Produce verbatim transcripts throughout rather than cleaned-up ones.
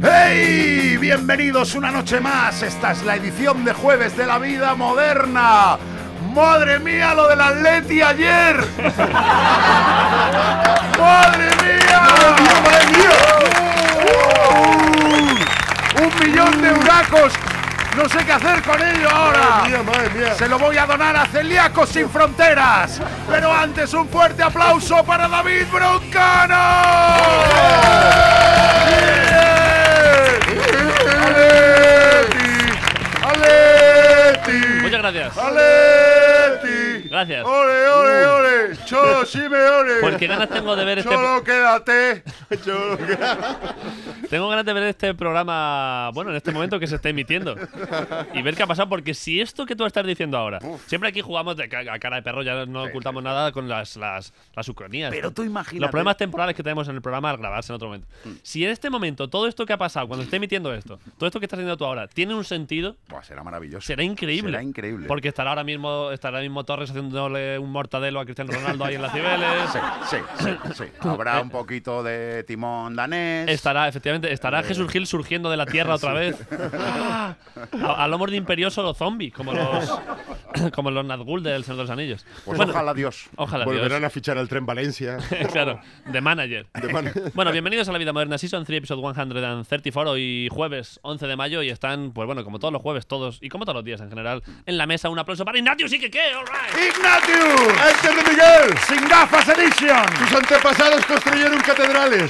¡Hey! Bienvenidos una noche más. Esta es la edición de jueves de la vida moderna. ¡Madre mía lo del Atleti ayer! ¡Madre mía! ¡Madre mía! ¡Uh! ¡Un millón de euracos! No sé qué hacer con ello ahora. Madre mía, madre mía. Se lo voy a donar a Celíacos Sin Fronteras. Pero antes un fuerte aplauso para David Broncano. ¡Aleti! Muchas gracias. ¡Aleti! Gracias. ¡Ole, ole, ole! ¡Cholo, sí me ole! Pues qué ganas tengo de ver este... ¡Cholo, quédate! ¡Cholo, quédate! Tengo ganas de ver este programa, bueno, en este momento que se está emitiendo. Y ver qué ha pasado, porque si esto que tú estás diciendo ahora… Siempre aquí jugamos de ca a cara de perro, ya no sí, ocultamos sí. nada con las, las, las ucronías. Pero tú imagínate… Los problemas temporales que tenemos en el programa al grabarse en otro momento. Mm. Si en este momento todo esto que ha pasado, cuando esté emitiendo esto, todo esto que estás haciendo tú ahora, tiene un sentido… Buah, será maravilloso. Será increíble. Será increíble. Porque estará ahora mismo, estará ahora mismo Torres haciéndole un mortadelo a Cristiano Ronaldo ahí en las Cibeles. Sí, sí, sí, sí. Habrá un poquito de timón danés. Estará, efectivamente, estará eh. Jesús Gil surgiendo de la tierra otra vez. ¡Ah! A, a lomos de imperioso los zombies, como los como los Nazgûl del Señor de los Anillos. Pues bueno, ojalá Dios. Ojalá Volverán Dios. a fichar al Tren Valencia. Claro, de manager. De man Bueno, bienvenidos a La Vida Moderna Season tres, episodio ciento treinta y cuatro. Hoy jueves once de mayo y están, pues bueno, como todos los jueves, todos, y como todos los días en general, en la mesa. Un aplauso para Ignatius y que qué, all right. ¡Ignatius! ¡Héctor de Miguel! ¡Sin gafas edition! ¡Tus antepasados construyeron catedrales!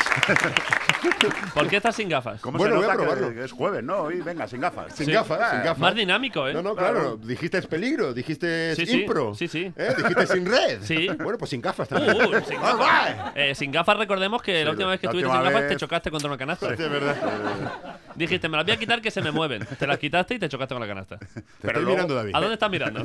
¿Por qué estás sin gafas? ¿Cómo Bueno, se voy a nota probarlo. que es jueves, no? Hoy, venga, sin gafas. Sin Sí. gafas, sin gafas. Más dinámico, ¿eh? No, no, claro. Dijiste es peligro, dijiste Sí, sí. impro. Sí, sí. ¿Eh? Dijiste sin red. Sí. Bueno, pues sin gafas Uh, también. uh, sin gafas. Eh, sin gafas, recordemos que Sí, la última vez que la estuviste última sin gafas vez- te chocaste contra una canasta. De verdad. Dijiste, me las voy a quitar que se me mueven. Te las quitaste y te chocaste con la canasta. Te Pero estoy luego- mirando, David. ¿A dónde estás mirando?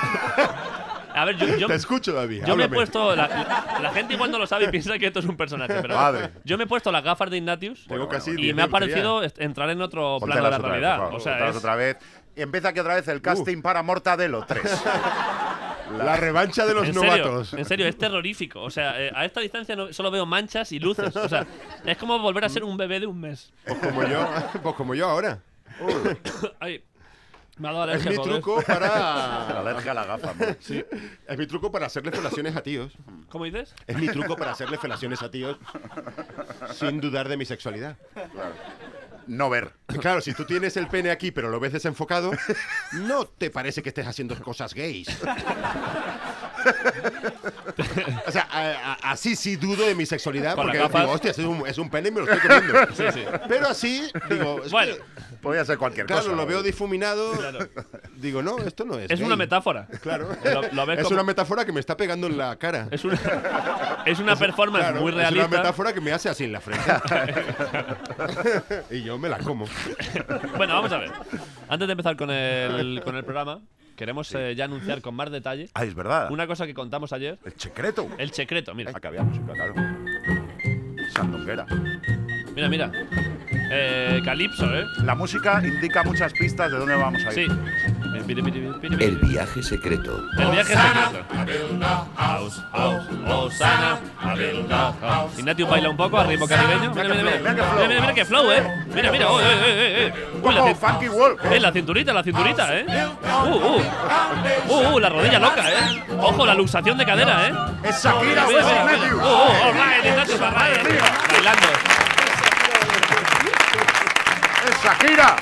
A ver, yo, yo, Te escucho, David. yo me he háblame. puesto… La, la- la gente igual no lo sabe y piensa que esto es un personaje, pero Madre. yo me he puesto las gafas de Ignatius Tengo casi y diez me ha de parecido est- entrar en otro plano de Póntelas la otra vez, realidad. por favor, O sea, póntelas es- otra vez. Y empieza aquí otra vez el casting para Mortadelo tres. La revancha de los en serio, novatos. en serio, es terrorífico. O sea, eh, a esta distancia no- solo veo manchas y luces. O sea, es como volver a ser un bebé de un mes. Pues como yo, pues como yo ahora. Ay, me ha dado Es alergia. mi joder. truco La para. alergia a la gafa. ¿No? Sí. Es mi truco para hacerle felaciones a tíos. ¿Cómo dices? Es mi truco para hacerle felaciones a tíos sin dudar de mi sexualidad. No ver. Claro, si tú tienes el pene aquí pero lo ves desenfocado, no te parece que estés haciendo cosas gays. O sea, a- a- así sí dudo de mi sexualidad Con porque las gafas. digo, hostia, es un, es un pene y me lo estoy comiendo. Sí, sí. Pero así, digo, es Bueno, que, Podría ser cualquier claro, cosa. lo veo difuminado. Claro. Digo, no, esto no es es gay. una metáfora. Claro. Lo- lo ves es como- una metáfora que me está pegando en la cara. Es una, es una performance Claro, muy es realista. una metáfora que me hace así en la frente. Y yo me la como. Bueno, vamos a ver. Antes de empezar con el, con el programa, queremos eh, ya anunciar con más detalle Ah, es verdad. una cosa que contamos ayer. El secreto. El secreto, mira. Acá había música, claro. Sandunguera. Mira, mira. Eh, Calipso, ¿eh? La música indica muchas pistas de dónde vamos a ir. Sí. Piri, piri, piri, piri, piri. El viaje secreto. El viaje secreto. House, house, Hosanna, a build a house. Ignatius baila un poco a ritmo caribeño. Mira, mira, mira. Mira qué flow, Mira, mira, mira qué flow, ¿eh? Mira, mira. Oh, eh, eh, eh, eh. Uy, la Como cin- Funky Walk. Eh, la cinturita, la cinturita, ¿eh? Uh, uh. Uh, uh, la rodilla loca, ¿eh? Ojo, la luxación de cadera, ¿eh? Es Shakira, Mira, pues mira, mira. Ignatius. Uh, uh, all right, Ignatius, all right. Bailando. Es Shakira.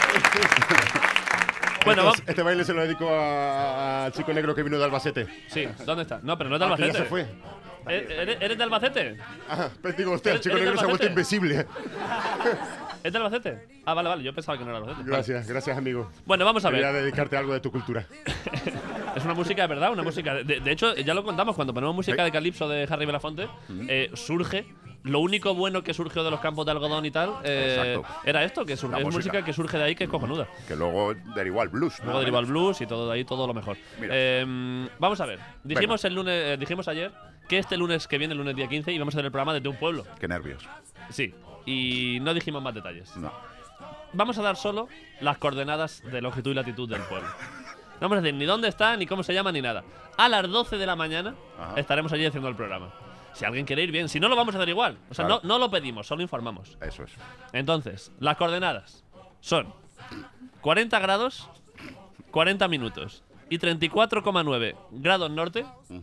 Bueno, Este- vamos. Este baile se lo dedico a- al chico negro que vino de Albacete. Sí, ¿dónde está? No, pero no es de Ah, que Albacete. ya se fue. ¿E- ¿Eres, eres de Albacete? Ajá, pero digo, hostia, el ¿Eres- chico eres de negro se ha vuelto Albacete? invisible. ¿Es de Albacete? Ah, vale, vale, yo pensaba que no era Albacete. Vale. Gracias, gracias, amigo. Bueno, vamos a Quería ver. dedicarte a algo de tu cultura. Es una música de verdad, una música. De, de hecho, ya lo contamos, cuando ponemos música de Calipso de Harry Belafonte, eh, surge. Lo único bueno que surgió de los campos de algodón y tal eh, Exacto. era esto, que sur- La es música. música que surge de ahí, que es cojonuda. Que luego derivó al blues. Luego nada deriva el menos. blues y todo de ahí, todo lo mejor. Mira. Eh, vamos a ver. Dijimos el lunes, eh, dijimos ayer que este lunes que viene, el lunes día quince, íbamos a hacer el programa desde un pueblo. Qué nervios. Sí. Y no dijimos más detalles. No. Vamos a dar solo las coordenadas de longitud y latitud del pueblo. No vamos a decir ni dónde está, ni cómo se llama, ni nada. A las doce de la mañana Ajá. estaremos allí haciendo el programa. Si alguien quiere ir, bien. Si no, lo vamos a hacer igual. O sea, Claro. no, no lo pedimos, solo informamos. Eso es. Entonces, las coordenadas son cuarenta grados, cuarenta minutos y treinta y cuatro coma nueve grados norte,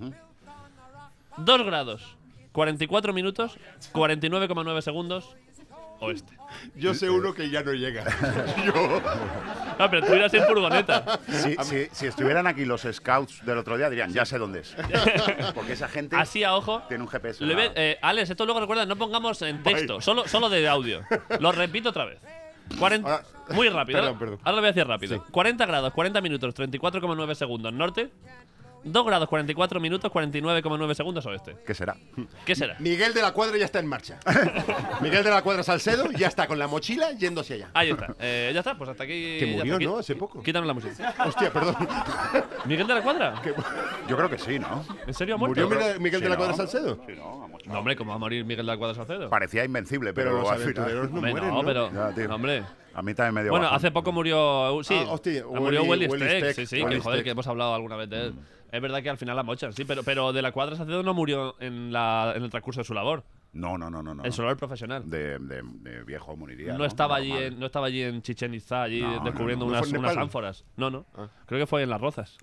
dos grados, cuarenta y cuatro minutos, cuarenta y nueve coma nueve segundos oeste. Yo sé uno que ya no llega. Yo. Ah, pero tú irás en furgoneta. Si, si- si estuvieran aquí los scouts del otro día, dirían, ya sé dónde es. Porque esa gente Así a ojo. tiene un G P S. Le ve- la- eh, Alex, esto luego recuerda, no pongamos en texto, solo, solo de audio. Lo repito otra vez. cuarenta, Ahora- muy rápido. Perdón, perdón. Ahora lo voy a decir rápido. cuarenta grados, cuarenta minutos, treinta y cuatro coma nueve segundos norte. dos grados, cuarenta y cuatro minutos, cuarenta y nueve coma nueve segundos oeste. ¿Qué será? ¿Qué será? Miguel de la Cuadra ya está en marcha. Miguel de la Cuadra Salcedo ya está con la mochila yendo hacia allá. Ahí está. Eh, ya está, pues hasta aquí. Que ya murió, está. ¿no? Hace poco. Quítame la música. Hostia, perdón. ¿Miguel de la Cuadra? Yo creo que sí, ¿no? ¿En serio ha muerto? ¿Murió Miguel, Miguel Sí, de la ¿no? Cuadra Salcedo? Sí, no, ha muerto. No, hombre, ¿cómo va a morir Miguel de la Cuadra Salcedo? Parecía invencible, Pero pero, los al final- aventureros no Hombre, mueren, no, ¿no? pero. Ya, tío. Hombre. A mí también me dio Bueno, bajo. hace poco murió. Sí, Ah, hostia, murió Welly- Welly Welly Steck. Steck, Sí, sí, Welly que joder, Steck. que hemos hablado alguna vez de él. Es verdad que al final la mochan, sí, pero, pero de la Cuadra Salcedo no murió en, la, en el transcurso de su labor. No, no, no, no. no. En su labor profesional. De, de, de viejo moriría. No, ¿no? estaba allí Normal. en, no estaba allí en Chichen Itzá, allí No, no, descubriendo no, no unas, fue en unas Nepal. ánforas. No, no. Ah. Creo que fue en Las Rozas.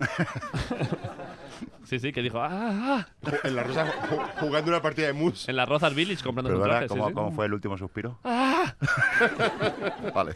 Sí, sí, que dijo, ah, ah. Ju- En la Rosa ju- jugando una partida de mus. En Las Rozas Village comprando su ¿Perdona? traje. sí, ¿Cómo, sí. cómo fue el último suspiro? Ah. Vale.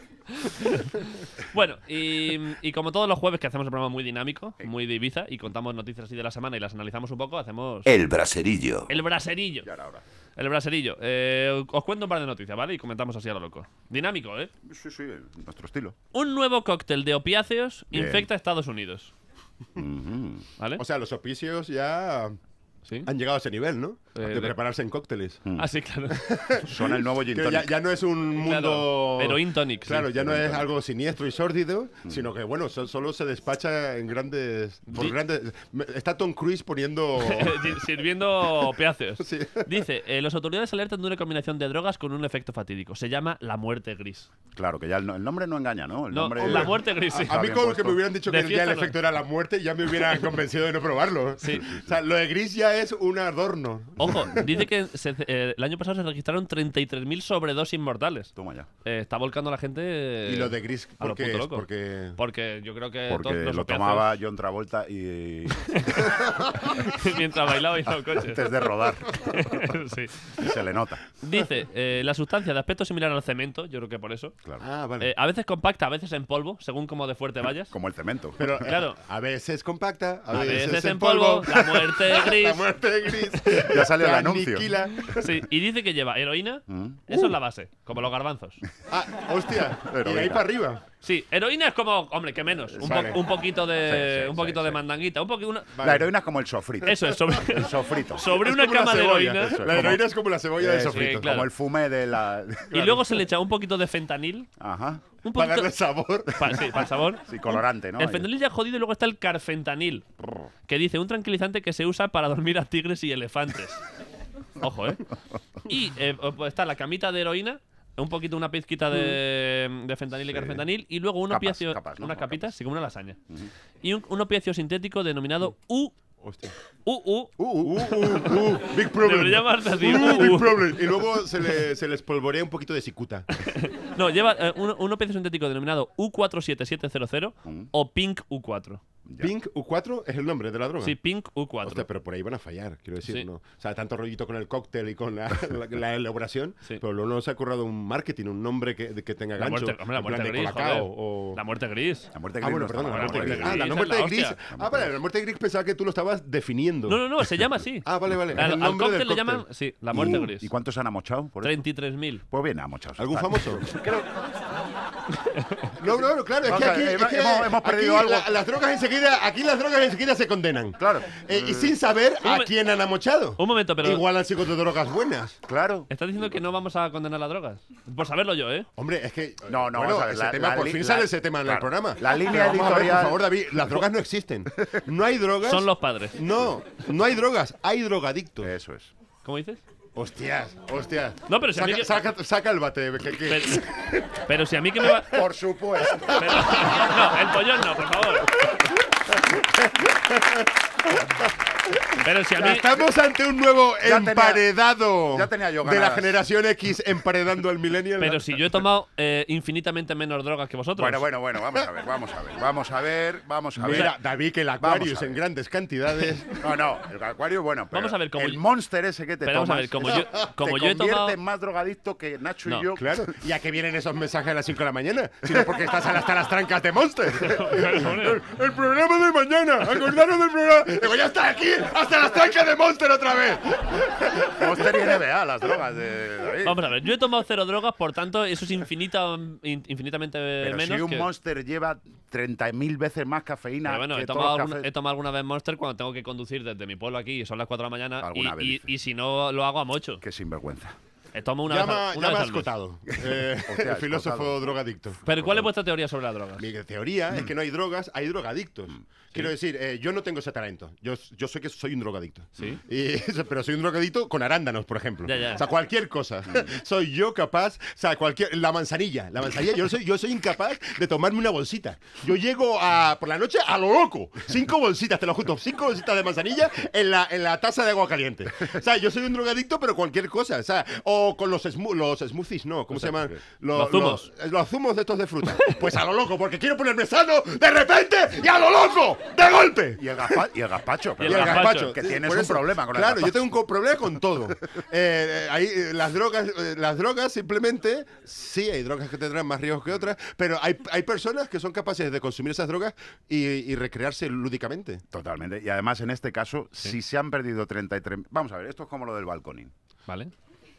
Bueno, y, y como todos los jueves que hacemos un programa muy dinámico, muy de Ibiza, y contamos noticias así de la semana y las analizamos un poco, hacemos El braserillo. el braserillo. Y ahora, ahora. El braserillo. Eh, os cuento un par de noticias, ¿vale? Y comentamos así a lo loco. Dinámico, ¿eh? Sí, sí, nuestro estilo. Un nuevo cóctel de opiáceos Bien. infecta a Estados Unidos. Ujú. ¿Vale? O sea, los hospicios ya ¿Sí? han llegado a ese nivel, ¿no? Eh, de de- prepararse en cócteles. Ah, sí, claro. Son el nuevo gin Que tonic. ya, ya no es un mundo. Claro, heroin tonic, sí. Claro, ya no Heroin es tonic. algo siniestro y sórdido, sino que, bueno, so- solo se despacha en grandes. Por Di- grandes me- está Tom Cruise poniendo. Sirviendo opiáceos. Sí. Dice, eh, las autoridades alertan de una combinación de drogas con un efecto fatídico. Se llama la muerte gris. Claro, que ya el, no- el nombre no engaña, ¿no? El No, nombre la muerte gris, sí. A Está mí, bien con que puesto. me hubieran dicho De que ya fiesta el no. efecto era la muerte, ya me hubieran convencido de no probarlo. Sí. O sea, lo de gris ya es un adorno. Ojo, dice que se- eh, el año pasado se registraron treinta y tres mil sobredosis mortales. Toma ya. Eh, está volcando a la gente. eh, Y lo de gris, a lo ¿por qué puto es? loco. Porque. Porque yo creo que Porque todos los lo opiáceos- tomaba John Travolta y mientras bailaba y los coches. antes de rodar. Sí. Se le nota. Dice, eh, la sustancia de aspecto similar al cemento, yo creo que por eso. Claro. Ah, vale. Eh, a veces compacta, a veces en polvo, según como de fuerte vayas. Como el cemento. Pero claro. a veces compacta, a, A veces en polvo, la muerte gris. La muerte gris. Ya salió el Te anuncio. aniquila. Sí, y dice que lleva heroína. Mm. Eso es la base, como los garbanzos. Ah, hostia. Y Heroína. ahí para arriba. Sí, heroína es como, hombre, que menos. Un, po- Vale. un poquito de, Sí, sí, un poquito sí, de sí. mandanguita, un poquito una- La heroína es como el sofrito. Eso es, sobre, El sofrito. sobre Es una como la cama de cebolla. heroína. Eso es. La como- heroína es como la cebolla de Eso, sofrito. claro. Como el fume de la. Y luego se le echa un poquito de fentanil. Ajá. Un Para poquito, darle sabor. pa- sí, para el sabor. Sí, colorante, ¿no? El fentanil ya jodido y luego está el carfentanil, que dice un tranquilizante que se usa para dormir a tigres y elefantes. Ojo, ¿eh? Y eh, pues está la camita de heroína, un poquito, una pizquita de, de fentanil y Sí. carfentanil, y luego un Capas, opiáceo, capas, ¿no? unas O capitas, capas. sí, como una lasaña. Y un, un opiáceo sintético denominado U. Hostia. U U. Uh, uh, uh, uh, big problem. Debería llamarse así. Uh, Uh, big uh. problem. Y luego se le, se les polvorea un poquito de cicuta. No, lleva eh, un, un opiáceo sintético denominado U cuatro siete siete cero cero Mm. o Pink U cuatro. Ya. Pink U cuatro es el nombre de la droga. Sí, Pink U cuatro. Hostia, pero por ahí van a fallar, quiero decir, Sí. ¿no? O sea, tanto rollito con el cóctel y con la, la- la elaboración, Sí. pero luego no se ha currado un marketing, un nombre que, que tenga La gancho. muerte, hombre, la en plan muerte de gris, Colacao joder. o... La muerte gris. La muerte Ah, gris bueno, no perdón, está la mal. muerte gris. gris. Ah, la Esa muerte es la gris. hostia. Ah, vale, la muerte gris pensaba que tú lo estabas definiendo. No, no, no, se llama así. Ah, vale, vale. es Al, el al nombre del cóctel le cóctel. llaman, sí, la muerte ¿Y, gris. ¿Y cuántos han amochado? Por eso? treinta y tres mil. Pues bien, amochados. ¿Algún Está- famoso? No, no, no, claro, es Vamos que a aquí, ver, es que hemos- hemos aquí perdido algo. la- las drogas enseguida, aquí las drogas enseguida se condenan. Claro. Eh, y sin saber Un a me- quién han amochado. Un momento, pero Igual han sido de drogas buenas. Claro. ¿estás diciendo que no vamos a condenar las drogas? Por saberlo yo, ¿eh? Hombre, es que. No, no, bueno, vamos a ver, ese la- tema, la por li- fin la- sale ese tema en el claro. programa. La línea Pero vamos a ver, editorial- por favor, David, las drogas no existen. No hay drogas. Son los padres. No, no hay drogas, hay drogadictos. Eso es. ¿Cómo dices? Hostias, hostias. No, pero si a mí saca, que- saca, saca el bate. Que, que- Pero, pero si a mí que me va. Por supuesto. Pero- no, el pollón no, por favor. Pero si a mí. Estamos ante un nuevo Ya tenía- emparedado ya tenía yo de la ganas. generación X emparedando al millennial. Pero si yo he tomado eh, infinitamente menos drogas que vosotros. Bueno, bueno, bueno, vamos a ver, vamos a ver, vamos a ver, vamos a ver. Mira, David, que el Vamos Aquarius a ver. en grandes cantidades. No, no, el acuario bueno, pero Vamos a ver, como el yo- Monster ese que te Pero vamos a tomas ver, como yo, como te yo he convierte tomado. en más drogadicto que Nacho No, y yo. Claro, ¿y a qué vienen esos mensajes a las cinco de la mañana? Sino porque estás hasta las trancas de Monster. el, el programa de mañana, acordaros del programa. Digo, ya está aquí, hasta las trancas de Monster otra vez. Monster y N B A, las drogas de David. Vamos a ver, yo he tomado cero drogas, por tanto, eso es infinita, in- infinitamente Pero menos. si un que- Monster lleva treinta mil veces más cafeína Pero bueno, que he todos tomado, los alguna, cafés. he tomado alguna vez Monster cuando tengo que conducir desde mi pueblo aquí y son las cuatro de la mañana. Y, Alguna vez y- dice. y si no, lo hago a mocho. Qué sinvergüenza. Eh, Tomo una Llama, vez, al- una llama vez al mes. escotado. Eh, Hostia, el filósofo escotado. drogadicto. Pero ¿cuál es vuestra teoría sobre las drogas? Mi teoría es que no hay drogas, hay drogadictos. Quiero decir, eh, yo no tengo ese talento. Yo, yo sé que soy un drogadicto. Sí. Y- pero soy un drogadicto con arándanos, por ejemplo. Ya, ya. O sea, cualquier cosa. soy yo capaz, o sea, cualquier. La manzanilla. La manzanilla, yo soy, yo soy incapaz de tomarme una bolsita. Yo llego a, por la noche a lo loco. Cinco bolsitas, te lo juro. Cinco bolsitas de manzanilla en la, en la taza de agua caliente. O sea, yo soy un drogadicto, pero cualquier cosa. O sea, o con los, smu- los smoothies, no. ¿Cómo se llaman? Los zumos. Los, los zumos de estos de fruta. Pues a lo loco, porque quiero ponerme sano de repente y a lo loco, de golpe. Y el, gazpa- y el gazpacho. Y pero el el gazpacho. gazpacho, Que tienes Por un eso, problema con el Claro, yo gazpacho. tengo un co- problema con todo. Eh, eh, ahí, eh, las drogas, eh, las drogas simplemente, sí, hay drogas que tendrán más riesgos que otras, pero hay, hay personas que son capaces de consumir esas drogas y, y recrearse lúdicamente. Totalmente. Y además, en este caso, si se han perdido treinta y tres... Vamos a ver, esto es como lo del balconing. ¿Vale?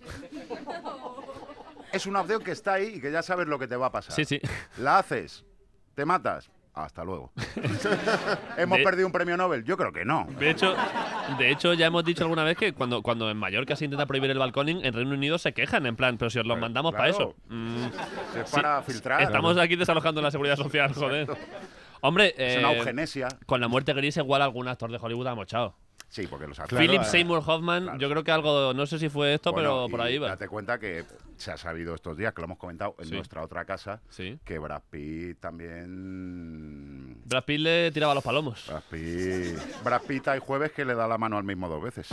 Es una opción que está ahí y que ya sabes lo que te va a pasar. Sí, sí. La haces, te matas, hasta luego. ¿Hemos De- perdido un premio Nobel? Yo creo que no. De hecho, de hecho, ya hemos dicho alguna vez que cuando, cuando en Mallorca se intenta prohibir el balconing, en Reino Unido se quejan, en plan, pero si os los Claro, mandamos claro. para eso. Mm, Es para sí, filtrar. Estamos aquí desalojando la seguridad social, joder. Hombre, Es una eh, eugenesia. con la muerte gris igual algún actor de Hollywood ha mochado. Sí, porque los Claro, Philip eh, Seymour Hoffman, claro. yo creo que algo, no sé si fue esto, Bueno, pero y por ahí va. Date cuenta que se ha sabido estos días, que lo hemos comentado en Sí. nuestra otra casa, Sí. que Brad Pitt también... Brad Pitt le tiraba los palomos. Brad Pitt, Brad Pitt hay jueves que le da la mano al mismo dos veces.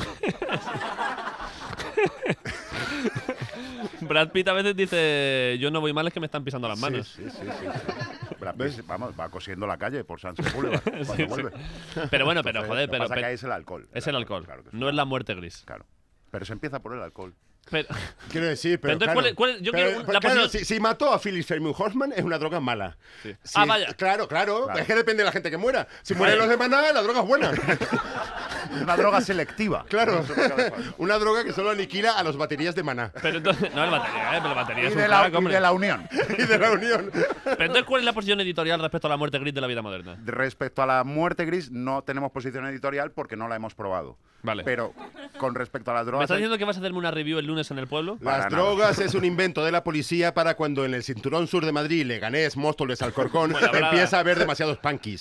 Brad Pitt a veces dice, yo no voy mal, es que me están pisando las manos. Sí, sí, sí, sí, sí. Brad Pitt, vamos, va cosiendo la calle por Sunset Boulevard cuando Sí, sí. vuelve. Pero bueno, pero Entonces, joder, lo pero, que pasa pero- que ahí es el alcohol. es el alcohol, Claro que no es la muerte gris. Claro. Pero se empieza por el alcohol. Pero, Quiero decir, pero. entonces, claro, ¿cuál es- cuál es- yo pero- quiero un- pero la claro, posición- si, si mató a Philip Seymour Hoffman, es una droga mala. Sí. Si Ah, es- vaya. Claro, claro, Claro. Es que depende de la gente que muera. Si mueren los de Maná, la droga es buena. Una droga selectiva. Claro. Una droga que solo aniquila a los baterías de Maná. pero entonces, no es batería, ¿eh? Pero batería Y es de, un la, crack, y hombre. de la Unión. y de la Unión. Pero entonces, ¿cuál es la posición editorial respecto a la muerte gris de la vida moderna? Respecto a la muerte gris, no tenemos posición editorial porque no la hemos probado. Vale. Pero con respecto a las ¿Me drogas. estás diciendo que vas a hacerme una review el lunes en el pueblo? Para Las nada. drogas es un invento de la policía para cuando en el cinturón sur de Madrid, Leganés, Móstoles, Alcorcón, Fuenlabrada. empieza a haber demasiados punkies.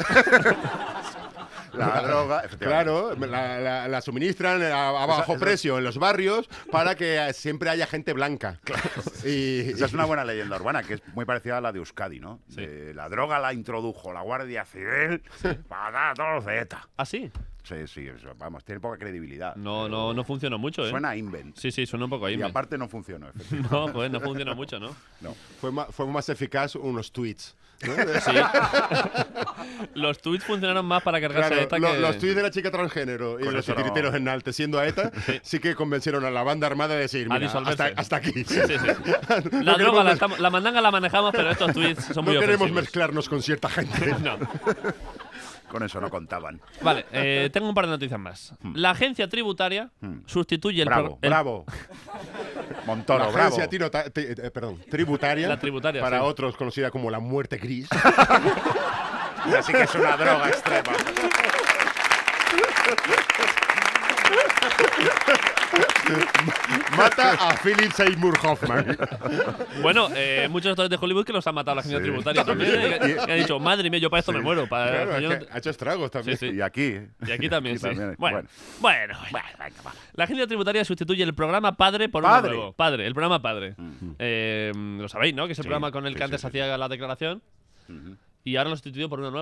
La droga, efectivamente. Claro, la, la- la suministran a, a bajo Esa- esa- precio en los barrios para que eh, siempre haya gente blanca. Y, Esa es una buena leyenda urbana, que es muy parecida a la de Euskadi, ¿no? De la droga la introdujo la Guardia Civil para todos los de ETA. ¿Ah, sí? Sí, sí, eso, vamos, tiene poca credibilidad. No, no, no funcionó mucho, ¿eh? Suena a invent. Sí, sí, suena un poco ahí. Y aparte no funcionó, efectivamente. No, pues no funcionó mucho, ¿no? No. fue, ma- fue más eficaz unos tweets. ¿no? Sí. Los tweets funcionaron más para cargarse Claro, a ETA lo- que… Los tweets de la chica transgénero y Con los eso no. titiriteros enalteciendo a ETA sí que convencieron a la banda armada de decir, A mira, disolverse. hasta, hasta aquí. Sí, sí, sí. No La queremos droga, la, mez- estamos- la mandanga la manejamos, pero estos tweets son no muy queremos ofensivos. mezclarnos con cierta gente. No. Con eso no contaban. Vale, eh, tengo un par de noticias más. La agencia tributaria sustituye el… Bravo, pro- el- bravo. Montoro, la bravo. agencia tirota- ti- eh, perdón, tributaria, La tributaria, para sí. otros conocida como la muerte gris. Así que es una droga extrema. Mata a Philip Seymour Hoffman. Bueno, eh, muchos actores de Hollywood que los han matado la agencia Sí. tributaria también. ¿eh? Que, que han dicho, madre mía, yo para esto me muero. Para, Claro, yo es no que te- ha hecho estragos también. Sí, sí. Y aquí. Y aquí también, sí. también. Bueno, Bueno. bueno, bueno. La agencia tributaria sustituye el programa Padre por Padre. uno nuevo. Padre, el programa Padre. Eh, lo sabéis, ¿no? Que es el Sí, programa con el sí, que antes sí, sí, hacía la declaración. Y ahora lo ha sustituido por uno nuevo.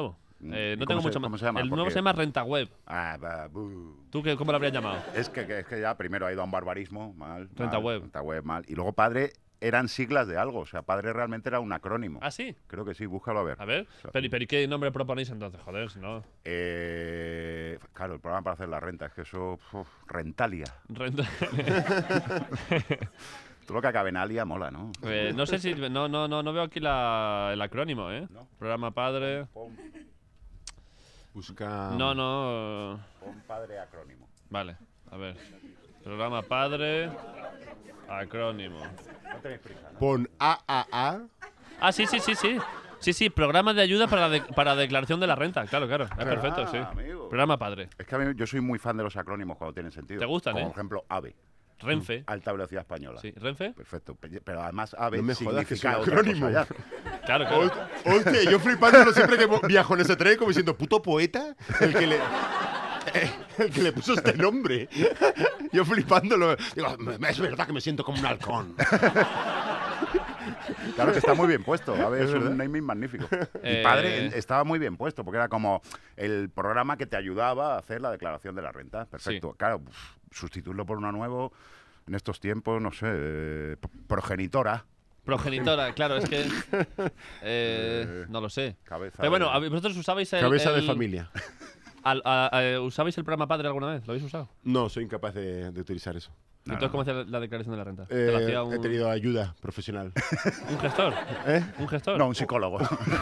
Eh, no ¿Y tengo cómo se- mucho más. cómo se llama? El nuevo Porque- se llama RentaWeb. Ah, bah, buh. ¿Tú qué, cómo lo habrías llamado? Es que, que- es que ya primero ha ido a un barbarismo, mal. Renta mal, web. Renta web, mal. Y luego padre eran siglas de algo. O sea, padre realmente era un acrónimo. ¿Ah, sí? Creo que sí, búscalo a ver. A ver. Pero, pero ¿y qué nombre proponéis entonces? Joder, si no. Eh, claro, el programa para hacer la renta, es que eso. Uf, rentalia. Renta. Todo lo que acabe en alia mola, ¿no? Eh, no sé si. No, no, no, no veo aquí la, el acrónimo, ¿eh? No. Programa padre. Pon, Busca. No, no. pon padre acrónimo. Vale, a ver. Programa padre. Acrónimo. No tenéis prisa, ¿no? Pon A A A. Ah, sí, sí, sí, sí. Sí, sí, programa de ayuda para, de- para declaración de la renta. Claro, claro. Es perfecto, sí. amigo. Programa padre. Es que a mí, yo soy muy fan de los acrónimos cuando tienen sentido. ¿Te gustan, Como eh? por ejemplo, AVE, Renfe. Alta Velocidad Española. Sí, Renfe. Perfecto. Pe- Pero además AVE No me jodas que es un significa otra acrónimo. cosa ya. Claro, claro. Host- Hostia, yo flipándolo siempre que viajo en ese tren, como diciendo, puto poeta, el que le. El que le puso este nombre. Yo flipándolo. Digo, es verdad que me siento como un halcón. Claro que está muy bien puesto. AVE es, Es verdad. un naming magnífico. Eh, Y padre eh, estaba muy bien puesto porque era como el programa que te ayudaba a hacer la declaración de la renta. Perfecto. Sí. Claro, uf, sustituirlo por uno nuevo en estos tiempos, no sé, eh, p- progenitora. Progenitora, claro, es que. eh, no lo sé. Cabeza Pero bueno, de- ¿a- ¿vosotros usabais el. Cabeza de el- familia. al- a- a- ¿Usabais el programa padre alguna vez? ¿Lo habéis usado? No, soy incapaz de, de utilizar eso. No, Entonces, no, ¿cómo hacía la, la declaración de la renta? Eh, ¿Te la hacía un, He tenido ayuda profesional. un gestor? ¿Eh? ¿Un gestor? No, un psicólogo.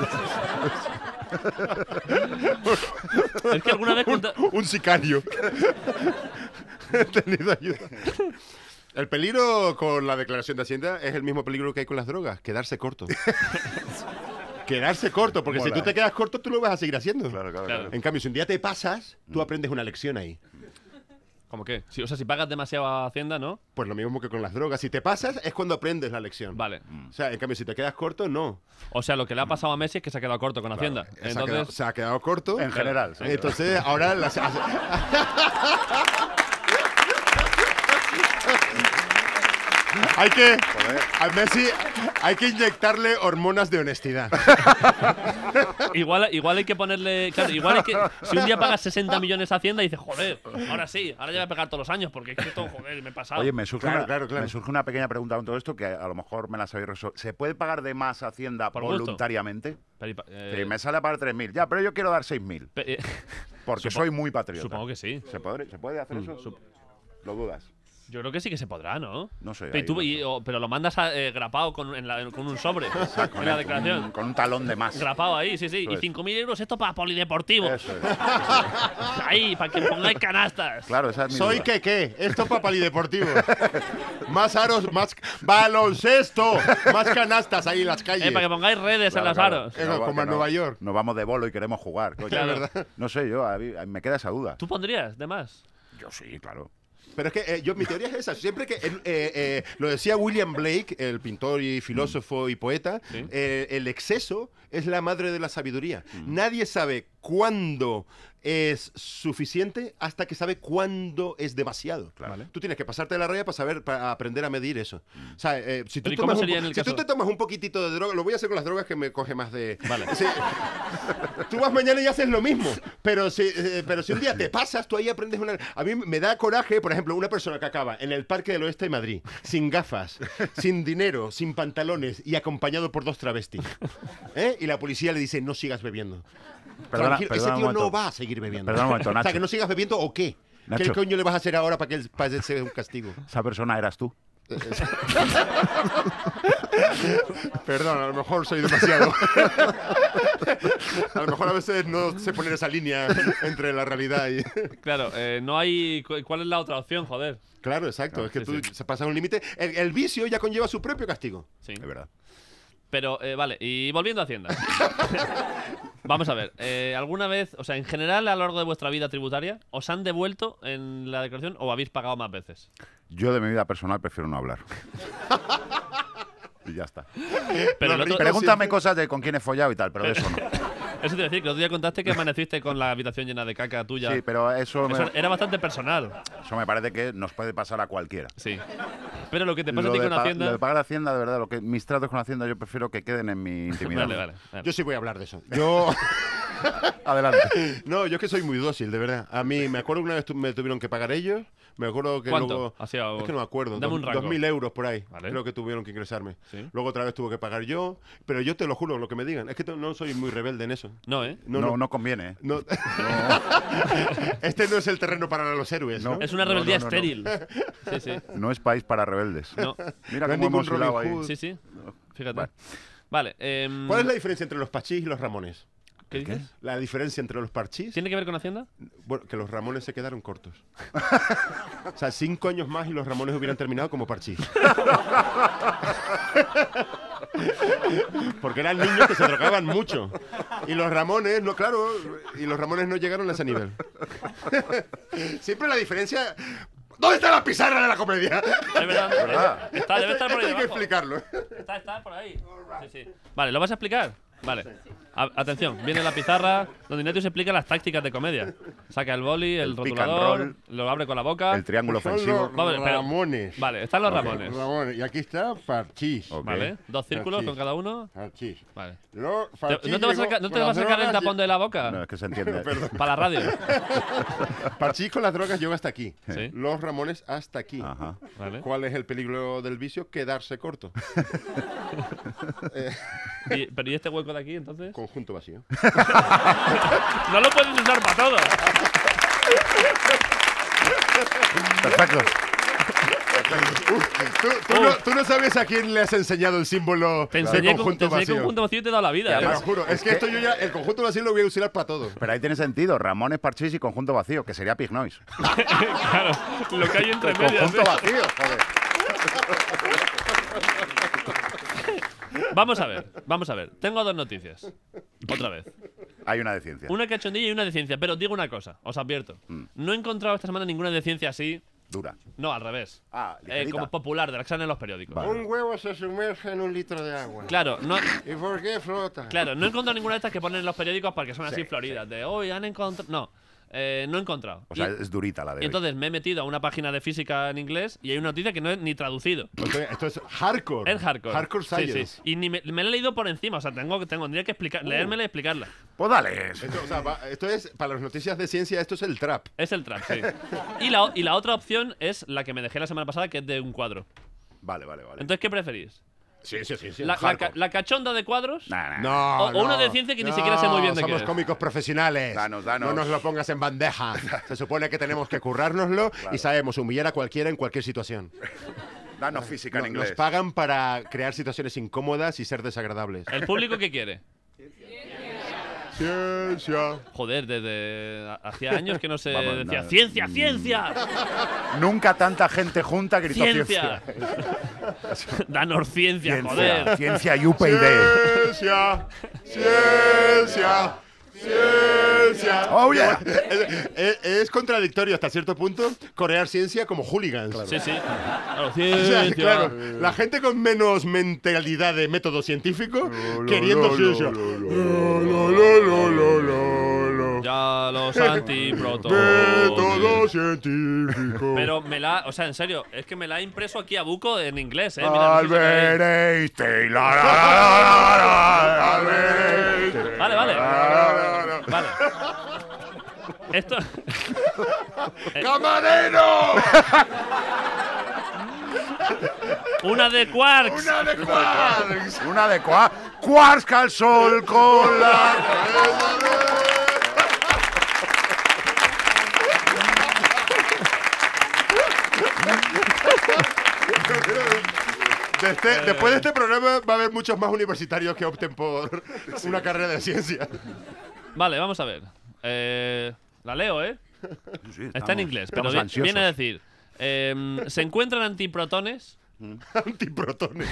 Es que alguna vez. conta- Un sicario. He tenido ayuda. El peligro con la declaración de Hacienda es el mismo peligro que hay con las drogas, quedarse corto. Quedarse corto, porque Mola. si tú te quedas corto, tú lo vas a seguir haciendo. Claro, claro, Claro. claro. En cambio, si un día te pasas, tú aprendes una lección ahí. ¿Cómo qué? Sí, o sea, si pagas demasiado a Hacienda, ¿no? Pues lo mismo que con las drogas. Si te pasas, es cuando aprendes la lección. Vale. O sea, en cambio, si te quedas corto, no. O sea, lo que le ha pasado a Messi es que se ha quedado corto con Hacienda. Se, ha quedado, Entonces. se ha quedado corto. En general. sí. Entonces, ahora las- hay que a Messi hay que inyectarle hormonas de honestidad. Igual, igual hay que ponerle. Claro, igual hay que. Si un día pagas sesenta millones a Hacienda y dices, joder, ahora sí, ahora ya voy a pegar todos los años porque es que esto, joder, me he pasado. Oye, me surge, Claro, una, claro, claro. me surge una pequeña pregunta con todo esto que a lo mejor me la sabéis resolver. ¿Se puede pagar de más Hacienda Por gusto. voluntariamente? Pero, eh, Sí, me sale a pagar tres mil. Ya, pero yo quiero dar seis mil. pe- eh, Porque Supo- soy muy patriota. supongo que sí. ¿Se puede, ¿se puede hacer eso? sup- ¿Lo dudas? Yo creo que sí que se podrá, ¿no? No sé. Pero, ahí tú- no sé. y- o- pero lo mandas a, eh, grapado con, en la- con un sobre. en la declaración. Con, con un talón de más. Grapado ahí, sí, sí. Eso Y es. cinco mil euros esto para polideportivo. Eso es. Ahí, para que pongáis canastas. Claro, esa es mi Soy duda. que qué, esto para polideportivo. Más aros, más baloncesto, más canastas ahí en las calles. Eh, para que pongáis redes Claro, en los claro. aros. Eh, No, como que en no- Nueva York. Nos vamos de bolo y queremos jugar. coño. Claro. No sé, yo, a mí- a mí me queda esa duda. ¿Tú pondrías, de más? Yo sí, claro. Pero es que eh, yo, mi teoría es esa. Siempre que. eh, eh, lo decía William Blake, el pintor y filósofo y poeta, Sí. eh, el exceso es la madre de la sabiduría. Nadie sabe cuándo es suficiente hasta que sabe cuándo es demasiado. Claro. Vale. Tú tienes que pasarte de la raya para saber, para aprender a medir eso. O sea, eh, si, tú Pero ¿y cómo tomas un sería po- en el si tú caso? te tomas un poquitito de droga, lo voy a hacer con las drogas que me coge más de. Vale. Sí. Tú vas mañana y haces lo mismo, pero si, eh, pero si un día te pasas, tú ahí aprendes una. A mí me da coraje, por ejemplo, una persona que acaba en el Parque del Oeste de Madrid, sin gafas, sin dinero, sin pantalones y acompañado por dos travestis. ¿Eh? Y la policía le dice: no sigas bebiendo. Perdona, Tranquilo, perdona ese un tío no momento. va a seguir bebiendo. Perdona un momento, O sea, Nacho. que no sigas bebiendo o qué. ¿Qué Nacho. coño le vas a hacer ahora para que él- para que sea un castigo? Esa persona eras tú. Perdón, a lo mejor soy demasiado. A lo mejor a veces no sé poner esa línea entre la realidad y. Claro, eh, no hay. cu- ¿Cuál es la otra opción, joder? Claro, exacto. es que sí, tú sí. se pasa un límite. El, el vicio ya conlleva su propio castigo. Sí. Es verdad. Pero, eh, vale, y volviendo a Hacienda. Vamos a ver, eh, ¿alguna vez, o sea, en general a lo largo de vuestra vida tributaria, os han devuelto en la declaración o habéis pagado más veces? Yo de mi vida personal prefiero no hablar. Y ya está. Pero el Los otro- Pregúntame cosas de con quién he follado y tal, pero de eso no. Eso te iba a decir, que el otro día contaste que amaneciste con la habitación llena de caca tuya. Sí, pero eso me, Eso era bastante personal. eso me parece que nos puede pasar a cualquiera. Sí. Pero lo que te pasa a Lo ti de, con pa- Hacienda. lo de pagar Hacienda, de verdad, lo que mis tratos con Hacienda yo prefiero que queden en mi intimidad. Vale, vale. vale. Yo sí voy a hablar de eso. Yo. Adelante. No, yo es que soy muy dócil, de verdad. A mí, me acuerdo una vez tu- me tuvieron que pagar ellos. Me acuerdo que ¿Cuánto? luego... Hacía- Es que no me acuerdo. Dame dos- un rango. dos mil euros por ahí. Vale. Creo que tuvieron que ingresarme. Sí. Luego otra vez tuve que pagar yo. Pero yo te lo juro, lo que me digan. Es que t- no soy muy rebelde en eso. No, ¿eh? No, No, no. no conviene. ¿eh? No. Este no es el terreno para los héroes, ¿no? No. Es una No, rebeldía no, no, no. estéril. Sí, sí. No es país para rebeldes. No. Mira No hay cómo hemos ningún hilado Robin ahí. Hood. Sí, sí. Fíjate. Vale. Vale. em, ¿Cuál es la diferencia entre los parchís y los ramones? ¿Qué dices? La diferencia entre los parchís... ¿Tiene que ver con Hacienda? Bueno, que los Ramones se quedaron cortos. O sea, cinco años más y los Ramones hubieran terminado como parchís. Porque eran niños que se drogaban mucho. Y los Ramones, no, claro, y los Ramones no llegaron a ese nivel. Siempre la diferencia... ¿Dónde está la pizarra de la comedia? Es verdad. ¿Verdad? Está, debe estar por ahí Esto hay que debajo. explicarlo. Está, está por ahí. Sí, sí. Vale, ¿lo vas a explicar? Vale. A- atención, viene la pizarra donde Ignatius explica las tácticas de comedia. Saca el boli, el, El pick and rotulador, roll. lo abre con la boca. El triángulo Son ofensivo. los Vale, pero- Ramones. Vale, están los Ramones. Ramones. Y aquí está parchís. Ok. Vale, dos círculos Parchís. con cada uno. Parchís. Vale. Los Te- parchís ¿No te vas a, llegó saca- no con te vas a las sacar el drogas, tapón de la boca? No, es que se entiende. Para la radio. Parchís con las drogas llegó hasta aquí. Sí. Los Ramones hasta aquí. Ajá. Vale. ¿Cuál es el peligro del vicio? Quedarse corto. Y- pero ¿y este hueco de aquí entonces? Conjunto vacío. No lo puedes usar para todo. Perfecto. ¿Tú, tú no, tú no sabes a quién le has enseñado el símbolo Te de enseñé, con, te conjunto enseñé vacío. conjunto vacío y te he dado la vida. Te ¿eh? lo juro. Es, que, esto yo ya, el conjunto vacío lo voy a usar para todo. Pero ahí tiene sentido. Ramones, parchís y conjunto vacío, que sería Pig Noise. Claro, lo que hay entre medias. Conjunto ¿eh? vacío, joder. Vamos a ver, vamos a ver. Tengo dos noticias. Otra vez. Hay una de ciencia. Una cachondilla y una de ciencia. Pero digo una cosa, os advierto. No he encontrado esta semana ninguna de ciencia así. Dura. No, al revés. Ah, Eh, ligerita. como popular, de la que salen en los periódicos. Vale. Un huevo se sumerge en un litro de agua. Claro, no, ¿Y por qué flota? claro, no he encontrado ninguna de estas que ponen en los periódicos porque son así floridas. De hoy han encontrado. No, eh, no he encontrado. O sea, Y- es durita la de y hoy. entonces me he metido a una página de física en inglés y hay una noticia que no es ni traducido. Esto, esto es hardcore. Es hardcore. Hardcore Sí, science. sí. Y ni me, me la he leído por encima. O sea, tengo, tengo tendría que explicar, leérmela y explicarla. Pues dale. Esto, o sea, va- esto es, para las noticias de ciencia, esto es el trap. Es el trap, sí. Y la, o- y la otra opción es la que me dejé la semana pasada, que es de un cuadro. Vale, vale, vale. Entonces, ¿qué preferís? Sí, sí, sí. sí. La, la, Hardcore. ca- la cachonda de cuadros? Nah, nah. No, O- o no. una de ciencia que ni siquiera sé muy bien de qué Somos es. cómicos profesionales. Danos, danos. No nos lo pongas en bandeja. Se supone que tenemos que currárnoslo y sabemos humillar a cualquiera en cualquier situación. Danos física No- en nos inglés. pagan para crear situaciones incómodas y ser desagradables. ¿El público qué quiere? Ciencia. Joder, desde hacía años que no se Vamos, decía nada. ¡Ciencia, ciencia! Nunca tanta gente junta gritó ¡Ciencia! ciencia. Danos ciencia, Ciencia, joder. ciencia y U P y D. Ciencia. Ciencia. Ciencia. Oh, yeah. Es, es- es contradictorio hasta cierto punto corear ciencia como hooligans. Sí, sí. Claro, O sea, ciencia. claro, la gente con menos mentalidad de método científico queriendo ciencia. Ya los antiprotones. Método científico. Pero me la, o sea, en serio, es que me la ha impreso aquí a Buco en inglés, eh. Mira, no sé si Albert veis. Einstein. la, la, la, la, la, Albert Einstein. Vale, vale. No, no, no. Vale. Esto. ¡Camarero! Una de quarks. ¡Una de quarks! Una de cua quarks al sol con la. De este- después de este programa va a haber muchos más universitarios que opten por una carrera de ciencia. Vale, vamos a ver. Eh, la leo, ¿eh? Sí, Está en estamos- inglés, pero estamos vi- ansiosos. viene a decir: em, se encuentran antiprotones. Antiprotones.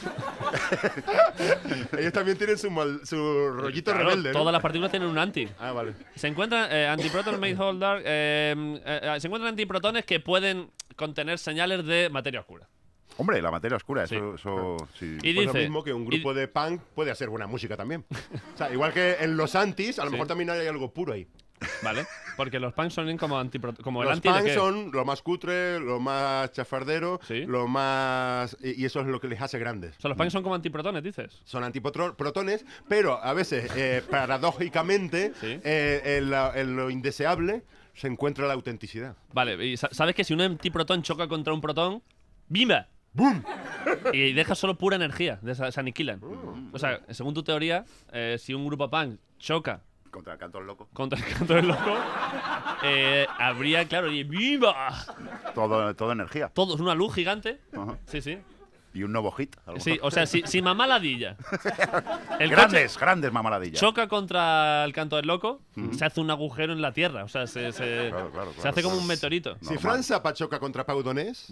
Ellos también tienen su, mal- su rollito Claro, rebelde, ¿no? todas las partículas tienen un anti. Ah, vale. Se encuentran eh, antiproton made whole dark. em, eh, eh, se encuentran antiprotones que pueden contener señales de materia oscura. Hombre, la materia oscura, Sí. eso, eso sí. Y Pues lo dice- mismo que un grupo y- de punk puede hacer buena música también. O sea, igual que en los antis, a lo Sí. mejor también hay algo puro ahí. ¿vale? Porque los punks son como, anti, como el Los anti de punks qué. son lo más cutre, lo más chafardero, Sí. lo más... Y, y eso es lo que les hace grandes. O sea, los punks son como antiprotones, dices. Son antiprotones, pero a veces, eh, paradójicamente, Sí. eh, en, la- en lo indeseable se encuentra la autenticidad. Vale, y sa- sabes que si un antiprotón choca contra un protón, ¡bimba! ¡Bum! Y deja solo pura energía, de- se aniquilan. Mm. O sea, según tu teoría, eh, si un grupo punk choca Contra el canto del loco. contra el canto del loco, eh, habría, claro, y ¡viva! Todo, todo energía. Todo es una luz gigante. Ajá. Sí, sí. Y un nuevo hit. a lo Sí, mejor. o sea, si, si mamá ladilla. El Grandes, grandes mamaladillas. choca contra el canto del loco, se hace un agujero en la tierra. O sea, se, se, Claro, claro, se claro, hace como claro. un meteorito. Si Normal. Fran Zappa choca contra Pau Donés...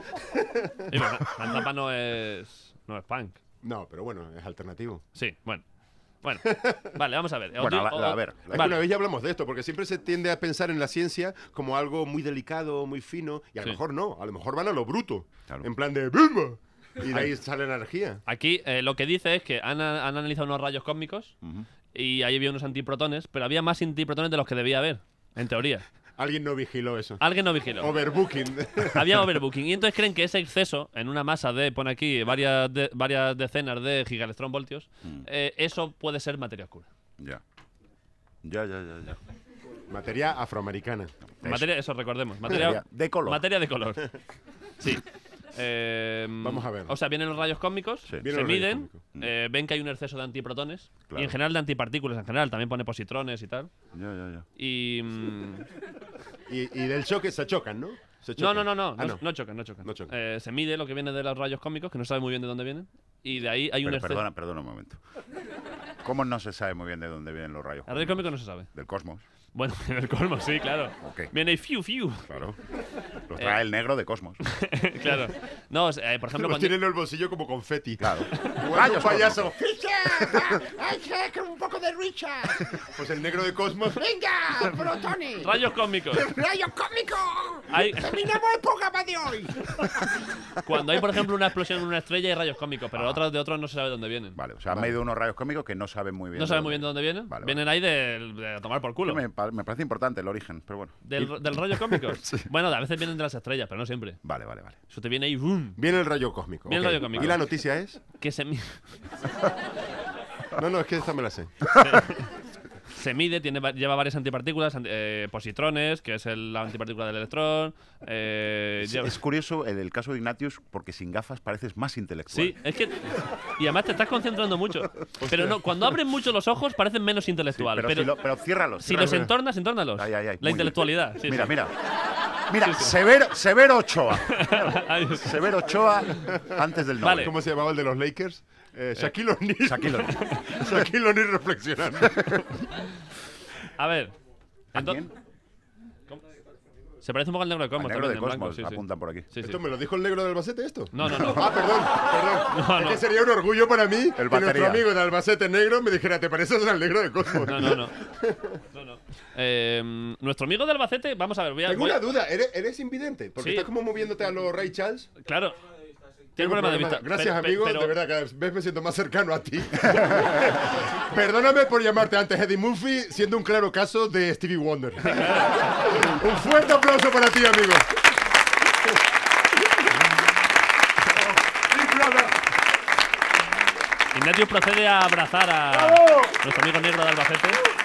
Y bueno, Frank Zappa no es, no es punk. No, pero bueno, es alternativo. Sí, bueno. Bueno, vale, vamos a ver. Bueno, Os a, digo- la- a o- ver. Es que Vale. una vez ya hablamos de esto, porque siempre se tiende a pensar en la ciencia como algo muy delicado, muy fino, y a lo Sí. mejor no, a lo mejor van a lo bruto, Claro. en plan de ¡bimba! Y de ahí sale la energía. Aquí eh, lo que dice es que han, han analizado unos rayos cósmicos Ujú. y ahí había unos antiprotones, pero había más antiprotones de los que debía haber, en teoría. Alguien no vigiló eso. Alguien no vigiló. Overbooking. Había overbooking. Y entonces creen que ese exceso en una masa de, pone aquí, varias, de- varias decenas de gigaelectronvoltios, Mm. eh, eso puede ser materia oscura. Ya. Ya, ya, ya, ya. Materia afroamericana. Materia, eso recordemos. Materia De color. Materia de color. Sí. Eh, Vamos a ver. O sea, vienen los rayos cósmicos, Sí. Vienen se los rayos miden, cósmicos. eh, ven que hay un exceso de antiprotones Claro. y en general de antipartículas en general, también pone positrones y tal. Ya, ya, ya. Y mm, Y, y del choque se chocan, ¿no? Se no, chocan. no, no, no, Ah, no, no chocan, no chocan. No chocan. Eh, se mide lo que viene de los rayos cósmicos, que no sabe muy bien de dónde vienen, y de ahí hay un Pero, exceso. perdona, perdona un momento. ¿Cómo no se sabe muy bien de dónde vienen los rayos? El rayo cósmico no se sabe. Del cosmos. Bueno, en el cosmos, sí, claro. Ok. Viene ahí fiu, fiu. Claro. Los Eh. trae el negro de cosmos. Claro. No, o sea, eh, por ejemplo, Los cuando, tienen en el bolsillo como confeti. Claro. Rayos payaso. ¡Ay, que un poco de Richard! Pues el negro de Cosmos. ¡Venga, protones! rayos cósmicos. ¡Rayo cómico! Hay- ¡Terminamos el programa de hoy! Cuando hay, por ejemplo, una explosión en una estrella hay rayos cósmicos, pero otros de otros no se sabe de dónde vienen. Vale, o sea, han medido unos rayos cómicos que no saben muy bien. No saben muy bien de dónde vienen. Vale, Vienen ahí de, de tomar por culo. Me, pa- me parece importante el origen, pero bueno. Del, del rayo cósmico. Bueno, a veces vienen de las estrellas, pero no siempre. Vale, vale, vale. Eso te viene ahí, boom, Viene el rayo cósmico. Viene el ok. rayo cósmico. ¿Y la noticia es? que se, mi- No, no, es que esta me la sé. se mide, tiene, va- lleva varias antipartículas, anti- eh, positrones, que es el- la antipartícula del electrón. eh, Es, lleva- es curioso el, el caso de Ignatius porque sin gafas pareces más intelectual. Sí, es que. Y además te estás concentrando mucho. Pero no, cuando abren mucho los ojos parecen menos Sí, intelectual. pero, pero si lo- pero ciérralos. si los ciérralos. entornas, entórnalos. Ay, ay, ay, La muy intelectualidad. sí, mira, sí. mira. Mira, Severo, Severo Ochoa. Ay, Severo Ochoa antes del Vale. Nobel. ¿Cómo se llamaba el de los Lakers? Eh, Shaquille O'Neal. Shaquille O'Neal. Shaquille O'Neal reflexionando. A ver. ¿A ento- quién? ¿Cómo? Se parece un poco al negro de Al Cosmos. negro de también, en blanco, Cosmos, sí, sí. apuntan por aquí. Sí, sí. ¿Esto me lo dijo el negro de Albacete esto? No, no, no. Ah, perdón, perdón. No, es no. que sería un orgullo para mí que nuestro batería. amigo de Albacete negro me dijera, ¿te pareces al negro de Cosmos? No, no, no. No, no. Eh, nuestro amigo de Albacete, vamos a ver. Voy a, Tengo voy a- una duda, ¿eres, eres invidente? Porque Sí. estás como moviéndote a los Ray Charles. Claro. Tiene Tengo un problema de problema- vista. Gracias, Pero- amigo. pero- De verdad, cada vez me siento más cercano a ti. Perdóname por llamarte antes Eddie Murphy, siendo un claro caso de Stevie Wonder. Un fuerte aplauso para ti, amigo. Ignatius procede a abrazar a nuestro amigo negro de Albacete.